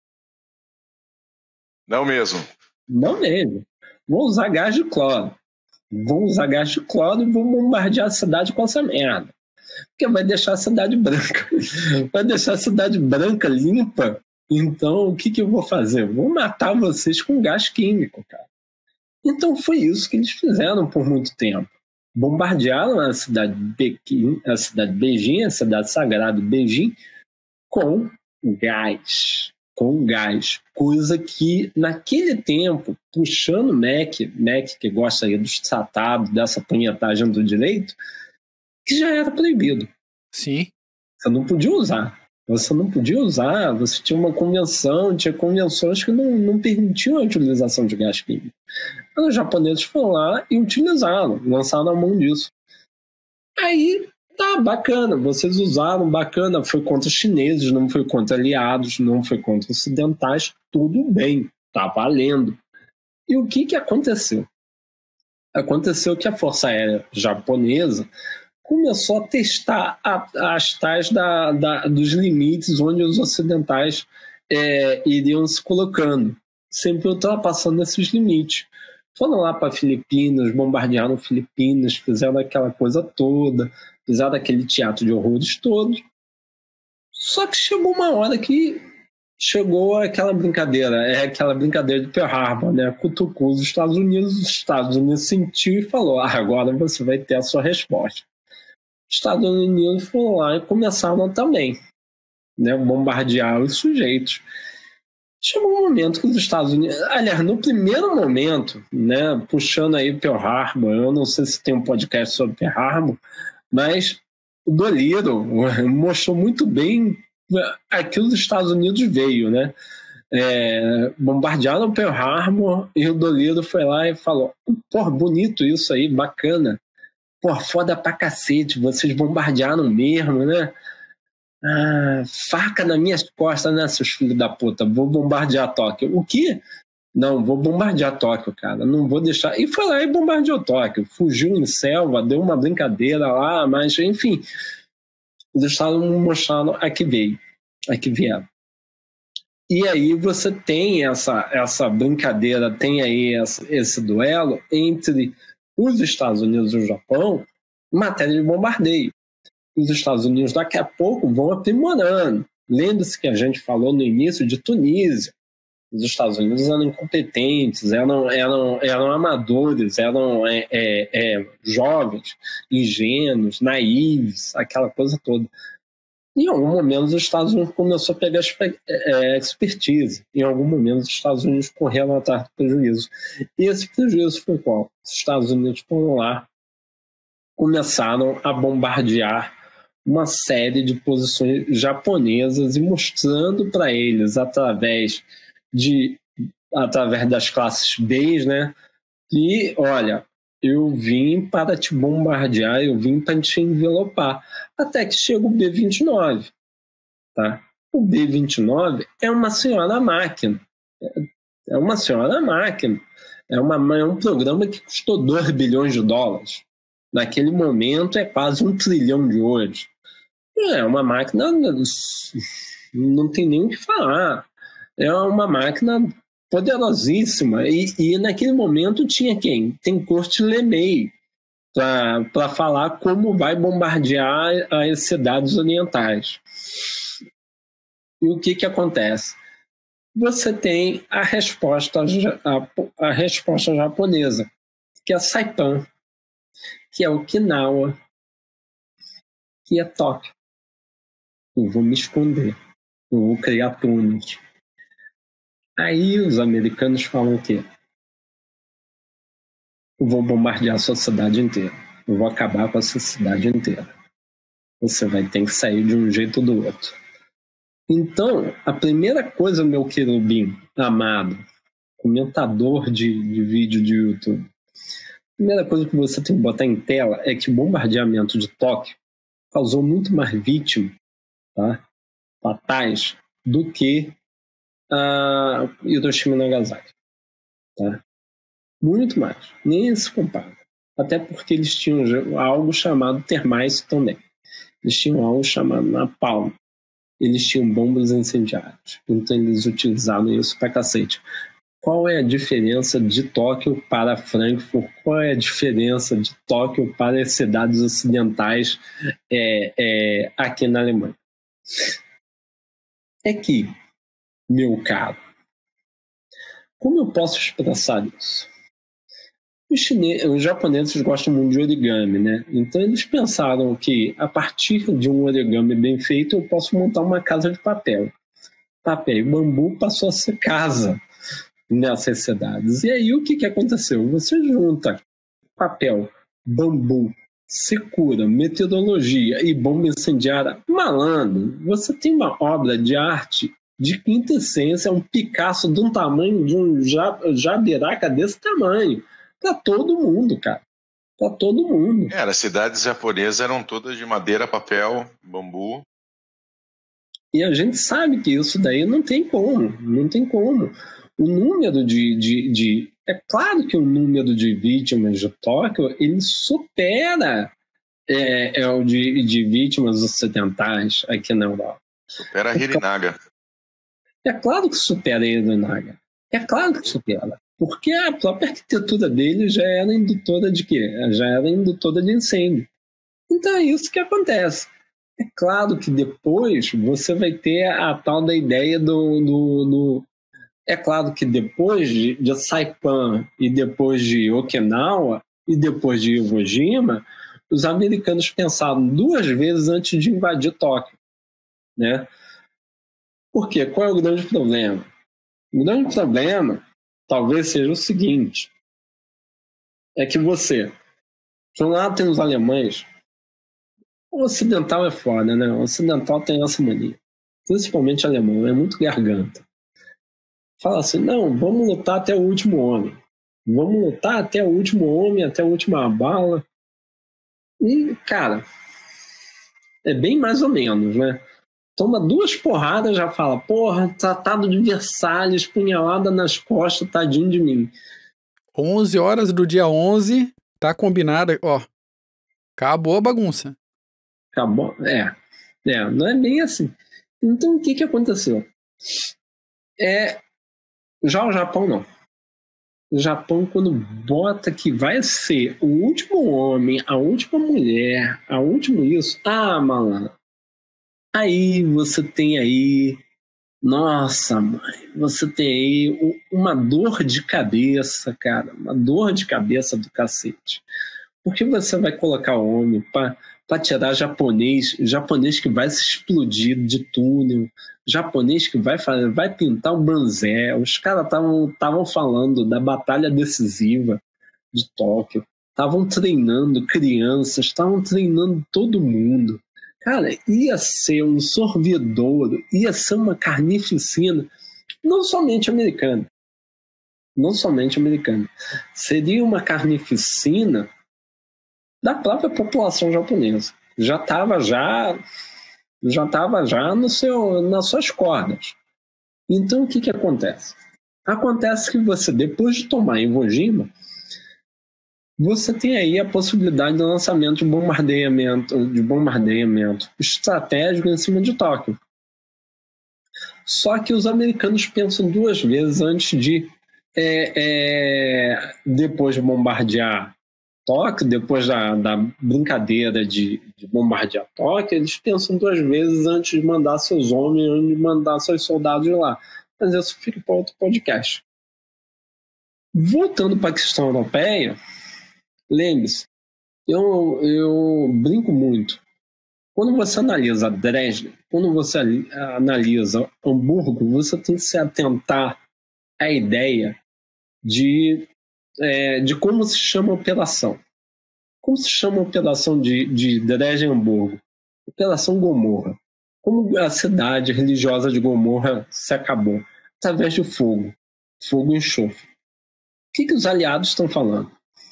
Não mesmo. Não mesmo. Vou usar gás de cloro. Vou usar gás de cloro e vou bombardear a cidade com essa merda. Porque vai deixar a cidade branca. Vai deixar a cidade branca limpa. Então, o que eu vou fazer? Vou matar vocês com gás químico, cara. Então, foi isso que eles fizeram por muito tempo. Bombardearam a cidade Beijing, a cidade sagrada de Beijing, com gás. Coisa que, naquele tempo, puxando Mac que gosta aí dos tratados, dessa punhetagem do direito, que já era proibido. Sim. Você não podia usar. Você tinha uma convenção, tinha convenções que não permitiam a utilização de gás químico. Mas os japoneses foram lá e utilizaram, lançaram a mão disso. Aí, tá, bacana, vocês usaram, bacana, foi contra os chineses, não foi contra aliados, não foi contra ocidentais, tudo bem, tá valendo. E o que aconteceu? Aconteceu que a Força Aérea Japonesa começou a testar as tais dos limites onde os ocidentais iriam se colocando, sempre ultrapassando esses limites. Foram lá para Filipinas, bombardearam Filipinas, fizeram aquela coisa toda, fizeram aquele teatro de horrores todo. Só que chegou uma hora que chegou aquela brincadeira de Pearl Harbor, né? Cutucou os Estados Unidos sentiu e falou: agora você vai ter a sua resposta. Os Estados Unidos foram lá e começaram também, né, bombardear os sujeitos. Chegou um momento que os Estados Unidos... Aliás, no primeiro momento, né, puxando aí Pearl Harbor, eu não sei se tem um podcast sobre Pearl Harbor, mas o Dolittle mostrou muito bem aquilo que os Estados Unidos veio, né? Bombardearam Pearl Harbor e o Dolittle foi lá e falou: pô, bonito isso aí, bacana. Pô, foda pra cacete, vocês bombardearam mesmo, né? Faca nas minhas costas, né, seus filhos da puta? Vou bombardear Tóquio. O quê? Não, vou bombardear Tóquio, cara. Não vou deixar. E foi lá e bombardeou Tóquio. Fugiu em selva, deu uma brincadeira lá, mas, enfim. Os Estados Unidos mostraram a que veio, a que vieram. E aí você tem essa brincadeira, tem aí esse duelo entre os Estados Unidos e o Japão em matéria de bombardeio. Os Estados Unidos daqui a pouco vão aprimorando. Lembre-se que a gente falou no início de Tunísia. Os Estados Unidos eram incompetentes, eram amadores, eram jovens, ingênuos, naíves, aquela coisa toda. Em algum momento os Estados Unidos começou a pegar expertise. Em algum momento os Estados Unidos correram atrás do prejuízo. E esse prejuízo foi qual? Os Estados Unidos foram lá, começaram a bombardear uma série de posições japonesas e mostrando para eles, através das classes B, né, que, olha, eu vim para te bombardear, eu vim para te envelopar. Até que chega o B-29. Tá? O B-29 é uma senhora máquina. É uma senhora máquina. É um programa que custou 2 bilhões de dólares. Naquele momento é quase 1 trilhão de hoje. É uma máquina, não tem nem o que falar. É uma máquina poderosíssima. E naquele momento tinha quem? Tem Kurt LeMay para falar como vai bombardear as cidades orientais. E o que acontece? Você tem a resposta japonesa, que é Saipan, que é Okinawa, que é Tóquio. Eu vou me esconder, eu vou criar túneis. Aí os americanos falam o quê? Eu vou bombardear a sua cidade inteira. Eu vou acabar com essa cidade inteira. Você vai ter que sair de um jeito ou do outro. Então, a primeira coisa, meu querubim amado, comentador de vídeo de YouTube, a primeira coisa que você tem que botar em tela é que o bombardeamento de Tóquio causou muito mais vítimas, tá, fatais, do que a Hiroshima e Nagasaki. Tá? Muito mais. Nem se compara. Até porque eles tinham algo chamado termais também. Eles tinham algo chamado napalm. Eles tinham bombas incendiárias. Então eles utilizaram isso pra cacete. Qual é a diferença de Tóquio para Frankfurt? Qual é a diferença de Tóquio para as cidades ocidentais aqui na Alemanha? É que, meu caro, como eu posso expressar isso? Os japoneses gostam muito de origami, né? Então eles pensaram que a partir de um origami bem feito eu posso montar uma casa de papel. Papel e bambu passou a ser casa nessas cidades. E aí o que aconteceu? Você junta papel, bambu, secura, meteorologia e bomba incendiária, malandro, você tem uma obra de arte de quinta essência, um Picasso de um tamanho de um jabiraca desse tamanho. Pra todo mundo, cara. Pra todo mundo. As cidades japonesas eram todas de madeira, papel, bambu. E a gente sabe que isso daí não tem como. Não tem como. O número é claro que o número de vítimas de Tóquio ele supera o de vítimas ocidentais aqui na Europa. Supera a Hirinaga. É claro que supera a Hirinaga. É claro que supera. Porque a própria arquitetura dele já era indutora de quê? Já era indutora de incêndio. Então é isso que acontece. É claro que depois você vai ter a tal da ideia É claro que depois de Saipan e depois de Okinawa e depois de Iwo Jima, os americanos pensaram 2 vezes antes de invadir Tóquio, né? Por quê? Qual é o grande problema? O grande problema talvez seja o seguinte, é que você, por um lado tem os alemães, o ocidental é foda, né? O ocidental tem essa mania, principalmente alemão, é muito garganta. Fala assim, não, vamos lutar até o último homem. Vamos lutar até o último homem, até a última bala. E, cara, é bem mais ou menos, né? Toma 2 porradas, já fala, porra, Tratado de Versalhes, punhalada nas costas, tadinho de mim. 11 horas do dia 11, tá combinado, ó, acabou a bagunça. Acabou, não é bem assim. Então, o que aconteceu? Já o Japão, não. O Japão, quando bota que vai ser o último homem, a última mulher, a última isso, malandro. Aí você tem aí, nossa, mãe, você tem aí uma dor de cabeça, cara, uma dor de cabeça do cacete. Porque você vai colocar homem para tirar japonês que vai se explodir de túnel, japonês que vai pintar o banzé. Os caras estavam falando da batalha decisiva de Tóquio, estavam treinando crianças, estavam treinando todo mundo. Cara, ia ser um sorvedouro, ia ser uma carnificina, não somente americana. Seria uma carnificina da própria população japonesa. Já estava nas suas cordas. Então o que acontece? Acontece que você, depois de tomar Iwo Jima, você tem aí a possibilidade do lançamento de bombardeamento estratégico em cima de Tóquio. Só que os americanos pensam 2 vezes antes de, depois de bombardear Tóquio, depois da brincadeira de bombardear Tóquio, eles pensam 2 vezes antes de mandar seus homens, antes de mandar seus soldados lá. Mas isso fica para outro podcast. Voltando para a questão europeia, lembre-se, eu brinco muito. Quando você analisa Dresden, quando você analisa Hamburgo, você tem que se atentar à ideia de como se chama a operação. Como se chama a operação de Dresden Hamburgo? Operação Gomorra. Como a cidade religiosa de Gomorra se acabou? Através de fogo e enxofre. O que os aliados estão falando?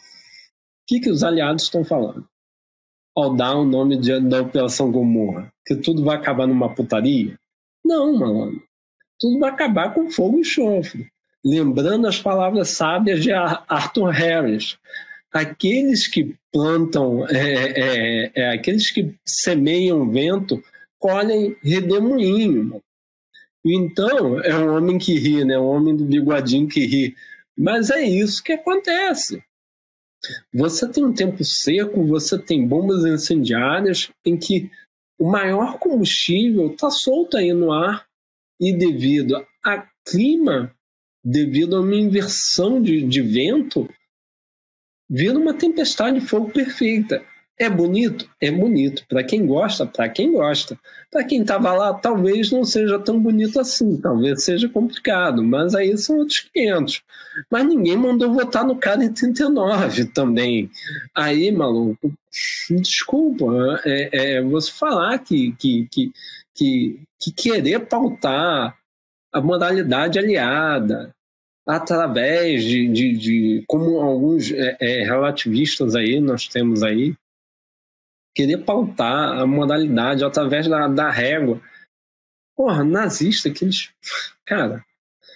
Ao dar o nome da Operação Gomorra? Que tudo vai acabar numa putaria? Não, malandro. Tudo vai acabar com fogo e enxofre. Lembrando as palavras sábias de Arthur Harris. Aqueles que plantam, aqueles que semeiam vento, colhem redemoinho. Então, é um homem que ri, né? Um homem do bigodinho que ri. Mas é isso que acontece. Você tem um tempo seco, você tem bombas incendiárias em que o maior combustível está solto aí no ar e devido a clima, devido a uma inversão de vento, vira uma tempestade de fogo perfeita. É bonito? É bonito. Para quem gosta, para quem gosta. Para quem estava lá, talvez não seja tão bonito assim. Talvez seja complicado, mas aí são outros 500. Mas ninguém mandou votar no cara em 39 também. Aí, maluco, desculpa, você falar que querer pautar a modalidade aliada através de como alguns relativistas aí nós temos aí, querer pautar a modalidade através da régua. Porra, nazista, que eles... Cara,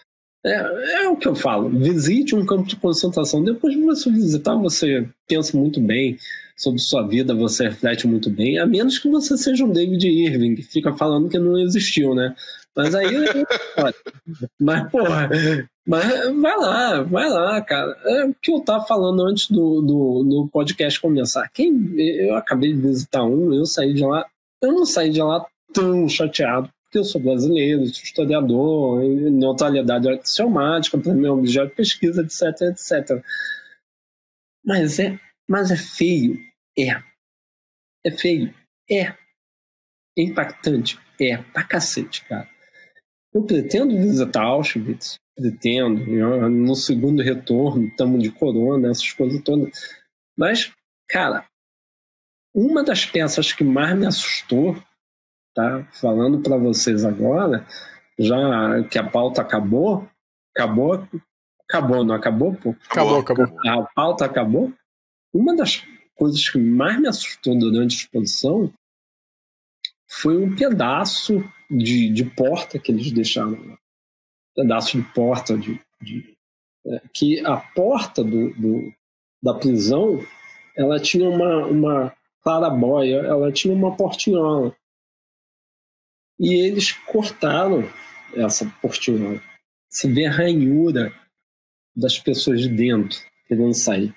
É o que eu falo. Visite um campo de concentração. Depois de você visitar, você pensa muito bem sobre sua vida, você reflete muito bem, a menos que você seja um David Irving, que fica falando que não existiu, né? Mas aí... Mas, porra... Mas vai lá, cara. É o que eu tava falando antes do podcast começar. Eu acabei de visitar eu saí de lá... Eu não saí de lá tão chateado, porque eu sou brasileiro, sou historiador, neutralidade axiomática, para meu objeto de pesquisa, etc, etc. Mas é feio. É feio. É impactante. Pra cacete, cara. Eu pretendo visitar Auschwitz, no segundo retorno, estamos de corona, essas coisas todas. Mas, cara, uma das peças que mais me assustou, tá? Falando para vocês agora, já que a pauta acabou, não acabou, pô? Acabou. A pauta acabou. Uma das coisas que mais me assustou durante a exposição foi um pedaço de porta que eles deixaram lá. Pedaço de porta que a porta da prisão, ela tinha uma clarabóia, ela tinha uma portinhola. E eles cortaram essa portinhola. Você vê a ranhura das pessoas de dentro querendo sair.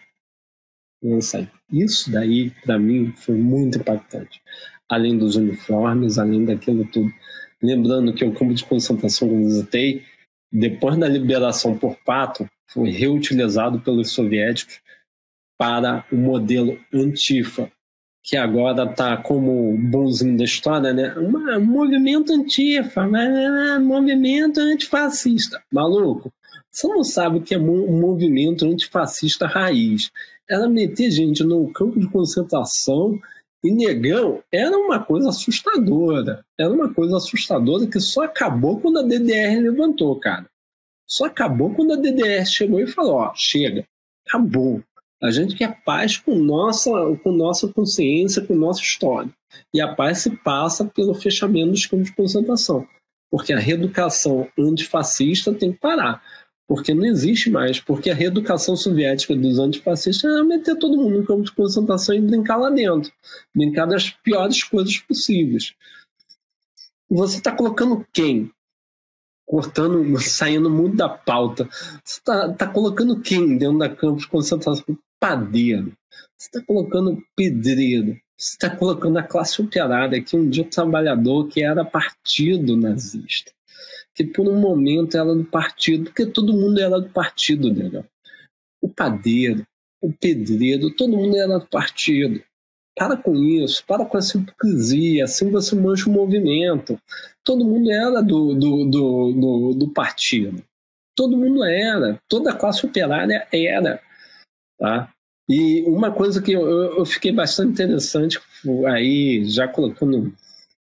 Isso daí, para mim, foi muito impactante. Além dos uniformes, além daquilo tudo. Lembrando que o campo de concentração que eu visitei, depois da liberação por Patton, foi reutilizado pelos soviéticos para o modelo Antifa, que agora está como bonzinho da história, né? Um movimento Antifa, movimento antifascista. Maluco, você não sabe o que é um movimento antifascista raiz. Era meter gente no campo de concentração e, negão, era uma coisa assustadora. Era uma coisa assustadora que só acabou quando a DDR levantou, cara. Só acabou quando a DDR chegou e falou, ó, chega, acabou. A gente quer paz com nossa consciência, com nossa história. E a paz se passa pelo fechamento dos campos de concentração. Porque a reeducação antifascista tem que parar. Porque não existe mais. Porque a reeducação soviética dos antifascistas era meter todo mundo no campo de concentração e brincar lá dentro. Brincar das piores coisas possíveis. Você está colocando quem? Saindo muito da pauta. Você tá colocando quem dentro da campo de concentração? Padeiro. Você está colocando pedreiro. Você está colocando a classe operária, que um dia o trabalhador que era partido nazista. Que por um momento era do partido, porque todo mundo era do partido, né? O padeiro, o pedreiro, todo mundo era do partido. Para com isso, para com essa hipocrisia, assim você mancha o movimento. Todo mundo era do partido. Todo mundo era. Toda a classe operária era. Tá? E uma coisa que eu fiquei bastante interessante, aí já colocando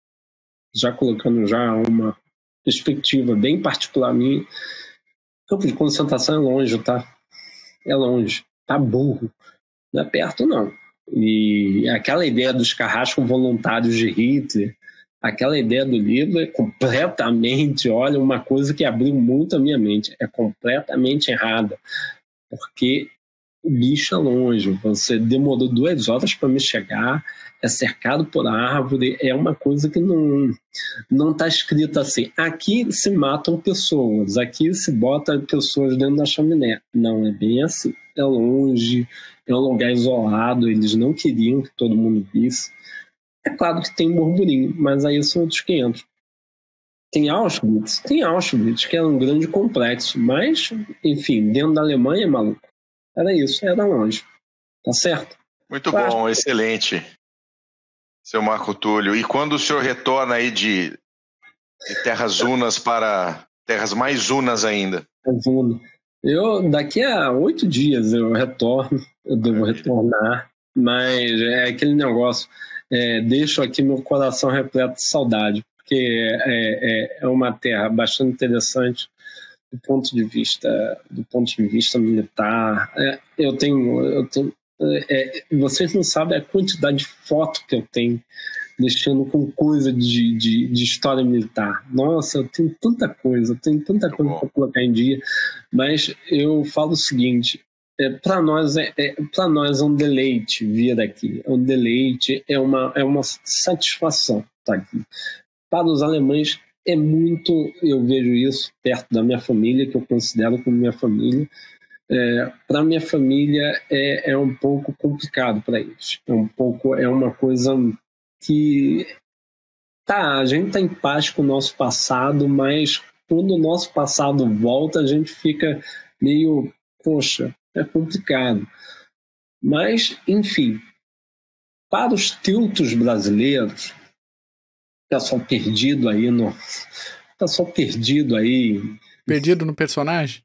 já uma perspectiva bem particular minha, campo de concentração é longe, tá? É longe. Tá burro. Não é perto, não. E aquela ideia dos carrascos voluntários de Hitler, aquela ideia do livro é completamente, olha, uma coisa que abriu muito a minha mente, é completamente errada, porque o bicho é longe, você demorou 2 horas para me chegar, é cercado por árvore, é uma coisa que não está escrita assim, aqui se matam pessoas, aqui se bota pessoas dentro da chaminé. Não é bem assim, é longe, é um lugar isolado, eles não queriam que todo mundo visse. É claro que tem burburinho, mas aí são outros 500. Tem Auschwitz, que é um grande complexo, mas, enfim, dentro da Alemanha, maluco, era isso, era longe. Tá certo? Muito bom, excelente, seu Marco Túlio. E quando o senhor retorna aí de terras unas para terras mais unas ainda? Daqui a 8 dias eu retorno, eu devo retornar, mas é aquele negócio, deixo aqui meu coração repleto de saudade, porque é uma terra bastante interessante do ponto de vista militar. Vocês não sabem a quantidade de foto que eu tenho mexendo com coisa de história militar. Nossa, eu tenho tanta coisa para colocar em dia, mas eu falo o seguinte, para nós é um deleite vir aqui, é um deleite, é uma satisfação estar aqui. Para os alemães é muito, eu vejo isso perto da minha família, que eu considero como minha família. Para minha família é um pouco complicado para eles, é uma coisa que a gente está em paz com o nosso passado, mas quando o nosso passado volta, a gente fica meio, poxa, é complicado. Mas, enfim, para os teutos brasileiros, pessoal perdido aí Perdido no personagem?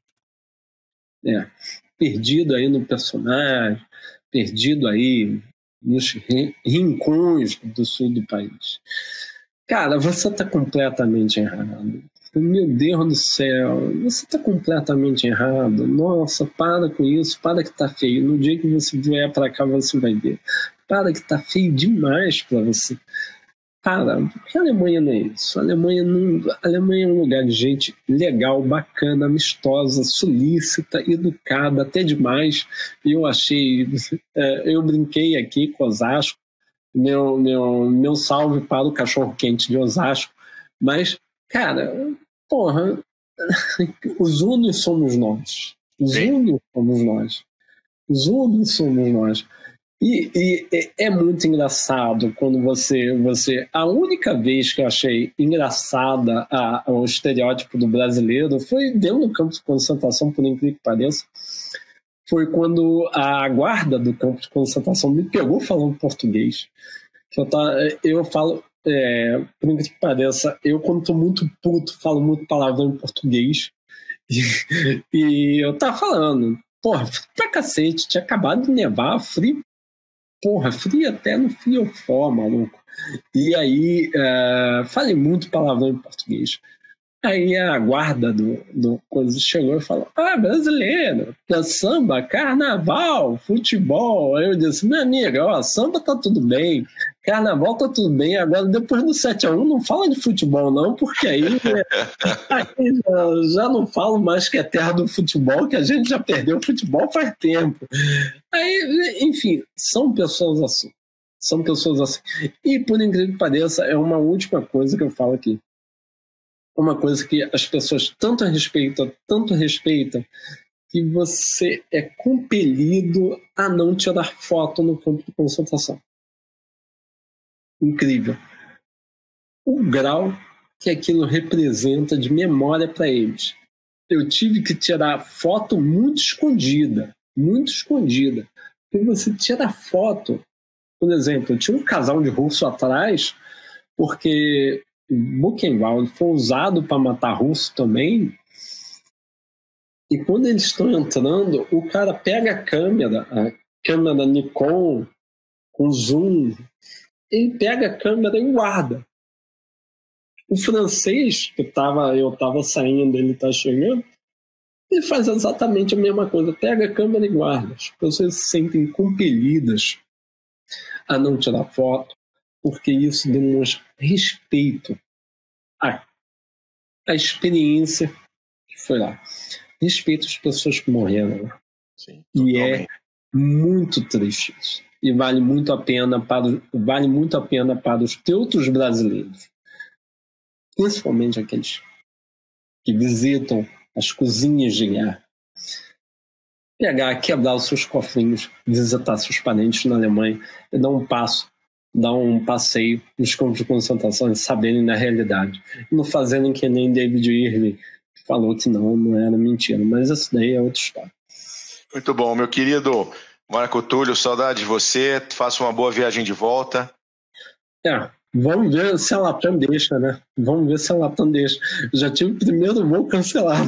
Perdido aí no personagem, perdido aí nos rincões do sul do país. Cara, você está completamente errado. Meu Deus do céu, você está completamente errado. Nossa, para com isso, para que tá feio. No dia que você vier para cá, você vai ver. Para que tá feio demais para você. Cara, porque a Alemanha não é isso. A Alemanha é um lugar de gente legal, bacana, amistosa, solícita, educada, até demais. Eu achei... eu brinquei aqui com Osasco. Meu salve para o cachorro-quente de Osasco. Mas, cara, porra, os únicos somos nós. Os únicos somos nós. E é muito engraçado quando você... A única vez que eu achei engraçada o estereótipo do brasileiro foi dentro do campo de concentração, por incrível que pareça. Foi quando a guarda do campo de concentração me pegou falando português. Eu falo, por incrível que pareça, eu quando estou muito puto, falo muito palavrão em português. E eu tava falando, porra, frio pra cacete, tinha acabado de nevar, frio. Porra, frio até no fiofó, maluco. E aí, falei muito palavrão em português. Aí a guarda do coisa chegou e falou: brasileiro, samba, carnaval, futebol. Aí eu disse: minha amiga, samba tá tudo bem, carnaval tá tudo bem, agora depois do 7-1 não fala de futebol não, porque aí já não falo mais que é terra do futebol, que a gente já perdeu o futebol faz tempo. Aí, enfim, são pessoas assim. E por incrível que pareça, é uma última coisa que eu falo aqui. Uma coisa que as pessoas tanto respeitam, que você é compelido a não tirar foto no campo de concentração. Incrível. O grau que aquilo representa de memória para eles. Eu tive que tirar foto muito escondida. E você tira foto, por exemplo, tinha um casal de russo atrás, porque Buchenwald foi usado para matar russo também. E quando eles estão entrando, o cara pega a câmera Nikon com zoom, ele pega a câmera e guarda. O francês, que eu estava saindo, ele está chegando, ele faz exatamente a mesma coisa, pega a câmera e guarda. As pessoas se sentem compelidas a não tirar foto, porque isso demonstra respeito à experiência que foi lá. Respeito às pessoas que morreram lá. Sim, e é muito triste isso. E vale muito a pena para os teutos brasileiros, principalmente aqueles que visitam as cozinhas de guerra, quebrar os seus cofrinhos, visitar seus parentes na Alemanha e dar um passeio nos campos de concentração e saberem da realidade. Não fazendo que nem David Irving falou que não era mentira, mas isso daí é outra história. Muito bom, meu querido Marco Túlio, saudade de você, faça uma boa viagem de volta. Vamos ver se a Latam deixa, né? Já tive o primeiro voo cancelado.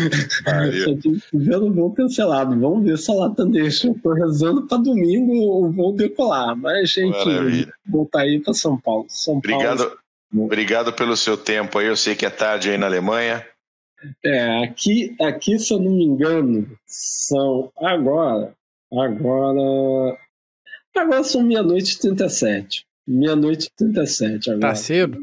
Vamos ver se a Latam deixa. Eu tô rezando para domingo o voo decolar. Mas, gente, voltar aí para São Paulo. Obrigado pelo seu tempo aí. Eu sei que é tarde aí na Alemanha. Aqui, se eu não me engano, são agora são 00:37. Meia-noite e 37 agora. Tá cedo?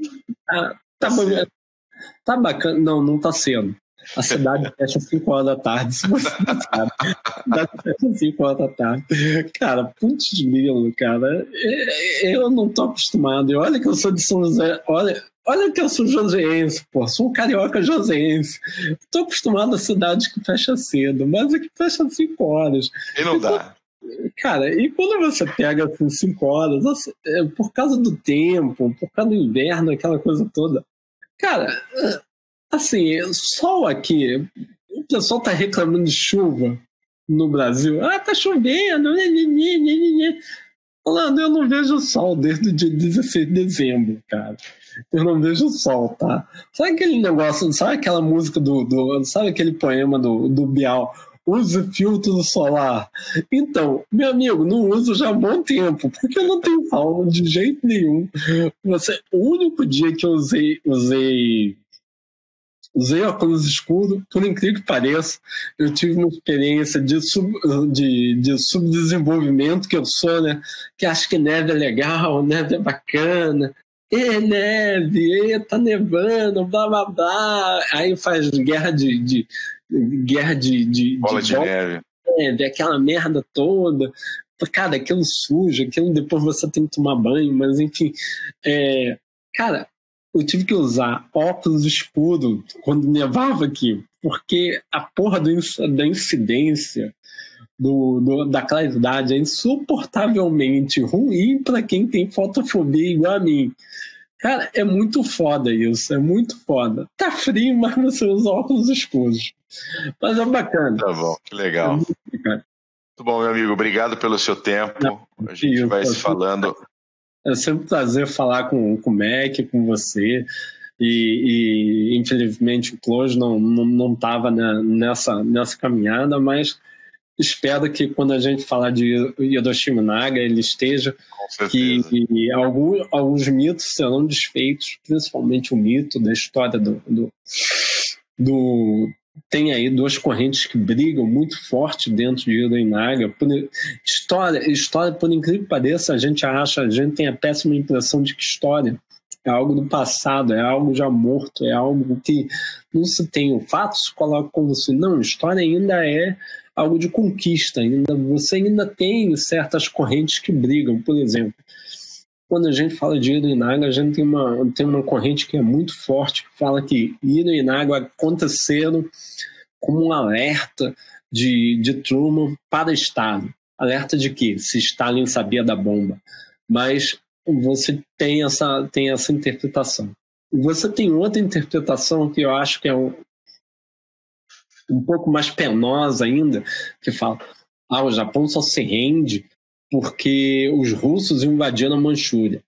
Tá bacana. Não tá cedo. A cidade fecha às 5 horas da tarde, se você não sabe. A cidade fecha às 5 horas da tarde. Cara, putz grilo, cara. Eu não tô acostumado. E olha que eu sou de São José. Olha que eu sou joseense, pô. Sou um carioca joseense. Tô acostumado a cidade que fecha cedo, mas aqui fecha às 5 horas. E não dá. Cara, e quando você pega assim, 5 horas, assim, por causa do tempo, por causa do inverno, aquela coisa toda. Cara, assim, sol aqui, o pessoal tá reclamando de chuva no Brasil. Ah, tá chovendo. Falando, eu não vejo sol desde o dia 16 de dezembro, cara. Eu não vejo sol, tá? Sabe aquele negócio, sabe aquela música sabe aquele poema do Bial? Use filtro solar. Então, meu amigo, não uso já há bom tempo, porque eu não tenho sol de jeito nenhum. O único dia que eu usei óculos escuros, por incrível que pareça, eu tive uma experiência de subdesenvolvimento que eu sou, né? Que acho que neve é legal, neve é bacana. Neve, tá nevando, blá blá blá. Aí faz guerra de bola de neve. Neve, aquela merda toda. Cara, aquilo suja, aquilo depois você tem que tomar banho, mas enfim. Cara, eu tive que usar óculos escuros quando nevava aqui, porque a porra da incidência da claridade é insuportavelmente ruim para quem tem fotofobia igual a mim. Cara, é muito foda isso, é muito foda. Tá frio, mas você usa óculos escuros. Mas é bacana. Tá bom, que legal. Muito bom, meu amigo, obrigado pelo seu tempo. A gente vai se falando. É sempre um prazer falar com o Mac, com você. E infelizmente o Close não estava nessa caminhada, mas espero que quando a gente falar de Hiroshima e Naga ele esteja, que alguns mitos serão desfeitos, principalmente o mito da história tem aí duas correntes que brigam muito forte dentro de Hiro e Naga. História, por incrível que pareça, a gente tem a péssima impressão de que história é algo do passado, é algo já morto, é algo que não se tem. O fato se coloca como se não, história ainda é algo de conquista, você ainda tem certas correntes que brigam. Por exemplo, quando a gente fala de Hiro e Naga, a gente tem uma corrente que é muito forte, que fala que Hiro e Naga aconteceram como um alerta de Truman para Stalin. Alerta de que se Stalin sabia da bomba. Mas você tem essa interpretação. E você tem outra interpretação que eu acho que é um pouco mais penosa ainda, que fala, o Japão só se rende porque os russos invadiram a Manchúria.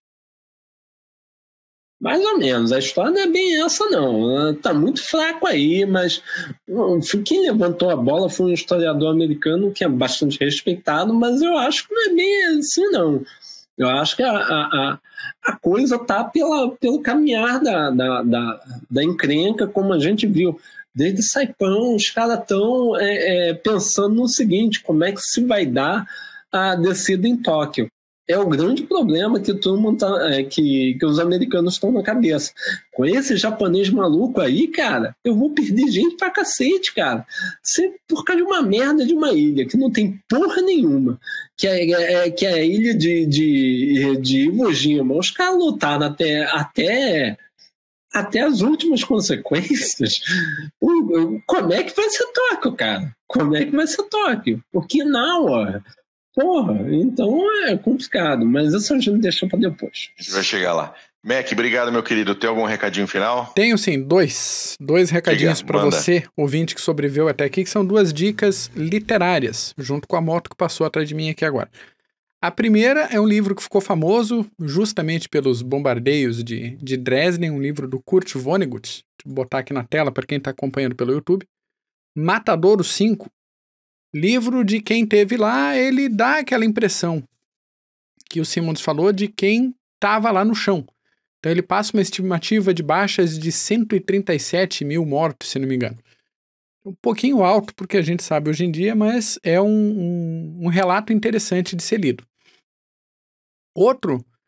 Mais ou menos, a história não é bem essa não, tá muito fraco aí, mas quem levantou a bola foi um historiador americano que é bastante respeitado, mas eu acho que não é bem assim não. Eu acho que a coisa tá pelo caminhar da encrenca, como a gente viu. Desde Saipão, os caras estão pensando no seguinte, como é que se vai dar a descida em Tóquio. É o grande problema que todo mundo que os americanos estão na cabeça. Com esse japonês maluco aí, cara, eu vou perder gente pra cacete, cara. Por causa de uma merda de uma ilha que não tem porra nenhuma, que é a ilha de Iwo Jima. Os caras lutaram até as últimas consequências. Como é que vai ser Tóquio, cara? Como é que vai ser Tóquio? Okinawa. Porra, então é complicado, mas isso a gente deixa para depois. A gente vai chegar lá. Mac, obrigado, meu querido. Tem algum recadinho final? Tenho sim, dois recadinhos para você, ouvinte que sobreviveu até aqui, que são duas dicas literárias, junto com a moto que passou atrás de mim aqui agora. A primeira é um livro que ficou famoso justamente pelos bombardeios de Dresden, um livro do Kurt Vonnegut. Vou botar aqui na tela para quem está acompanhando pelo YouTube. Matadouro 5. Livro de quem teve lá, ele dá aquela impressão que o Simmons falou de quem estava lá no chão. Então ele passa uma estimativa de baixas de 137 mil mortos, se não me engano. Um pouquinho alto porque a gente sabe hoje em dia, mas é um relato interessante de ser lido. Outro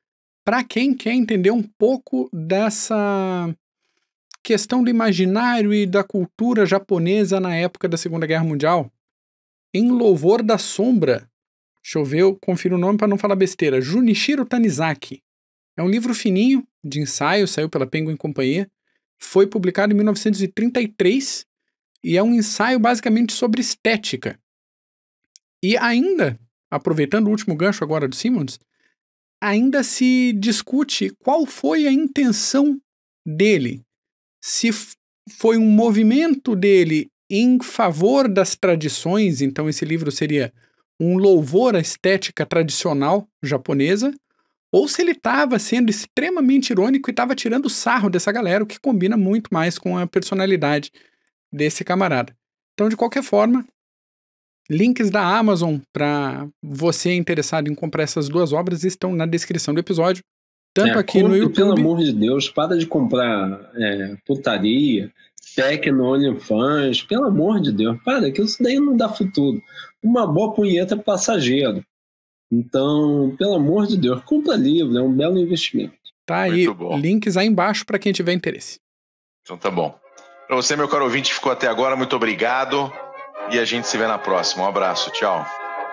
para quem quer entender um pouco dessa questão do imaginário e da cultura japonesa na época da Segunda Guerra Mundial. Em Louvor da Sombra, deixa eu ver, eu confiro o nome para não falar besteira, Junichiro Tanizaki. É um livro fininho, de ensaio, saiu pela Penguin Companhia, foi publicado em 1933 e é um ensaio basicamente sobre estética. E ainda, aproveitando o último gancho agora do Simons, ainda se discute qual foi a intenção dele. Se foi um movimento dele em favor das tradições, então esse livro seria um louvor à estética tradicional japonesa, ou se ele estava sendo extremamente irônico e estava tirando sarro dessa galera, o que combina muito mais com a personalidade desse camarada. Então, de qualquer forma, links da Amazon para você interessado em comprar essas duas obras estão na descrição do episódio, tanto aqui no YouTube. Pelo amor de Deus, para de comprar putaria, Tecno, OnlyFans, pelo amor de Deus, para, que isso daí não dá futuro. Uma boa punheta é passageiro. Então, pelo amor de Deus, compra livro, é um belo investimento. Tá aí, links aí embaixo para quem tiver interesse. Então tá bom. Para você, meu caro ouvinte, que ficou até agora, muito obrigado. E a gente se vê na próxima. Um abraço, tchau.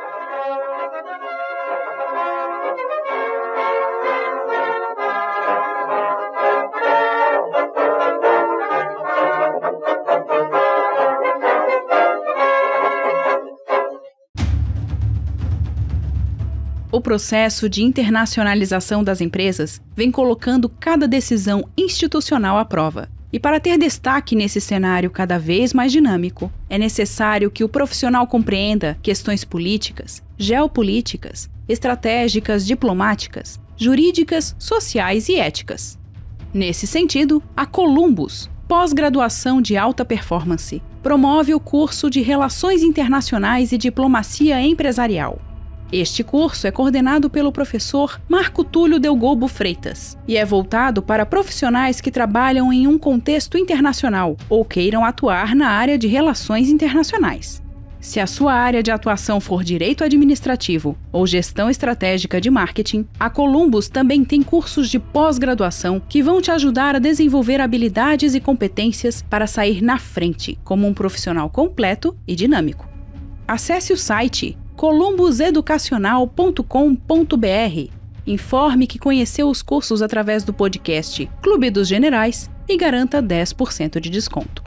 O processo de internacionalização das empresas vem colocando cada decisão institucional à prova. E para ter destaque nesse cenário cada vez mais dinâmico, é necessário que o profissional compreenda questões políticas, geopolíticas, estratégicas, diplomáticas, jurídicas, sociais e éticas. Nesse sentido, a Columbus, pós-graduação de alta performance, promove o curso de Relações Internacionais e Diplomacia Empresarial. Este curso é coordenado pelo professor Marco Túlio Delgobo Freitas e é voltado para profissionais que trabalham em um contexto internacional ou queiram atuar na área de relações internacionais. Se a sua área de atuação for direito administrativo ou gestão estratégica de marketing, a Columbus também tem cursos de pós-graduação que vão te ajudar a desenvolver habilidades e competências para sair na frente como um profissional completo e dinâmico. Acesse o site columbuseducacional.com.br. Informe que conheceu os cursos através do podcast Clube dos Generais e garanta 10% de desconto.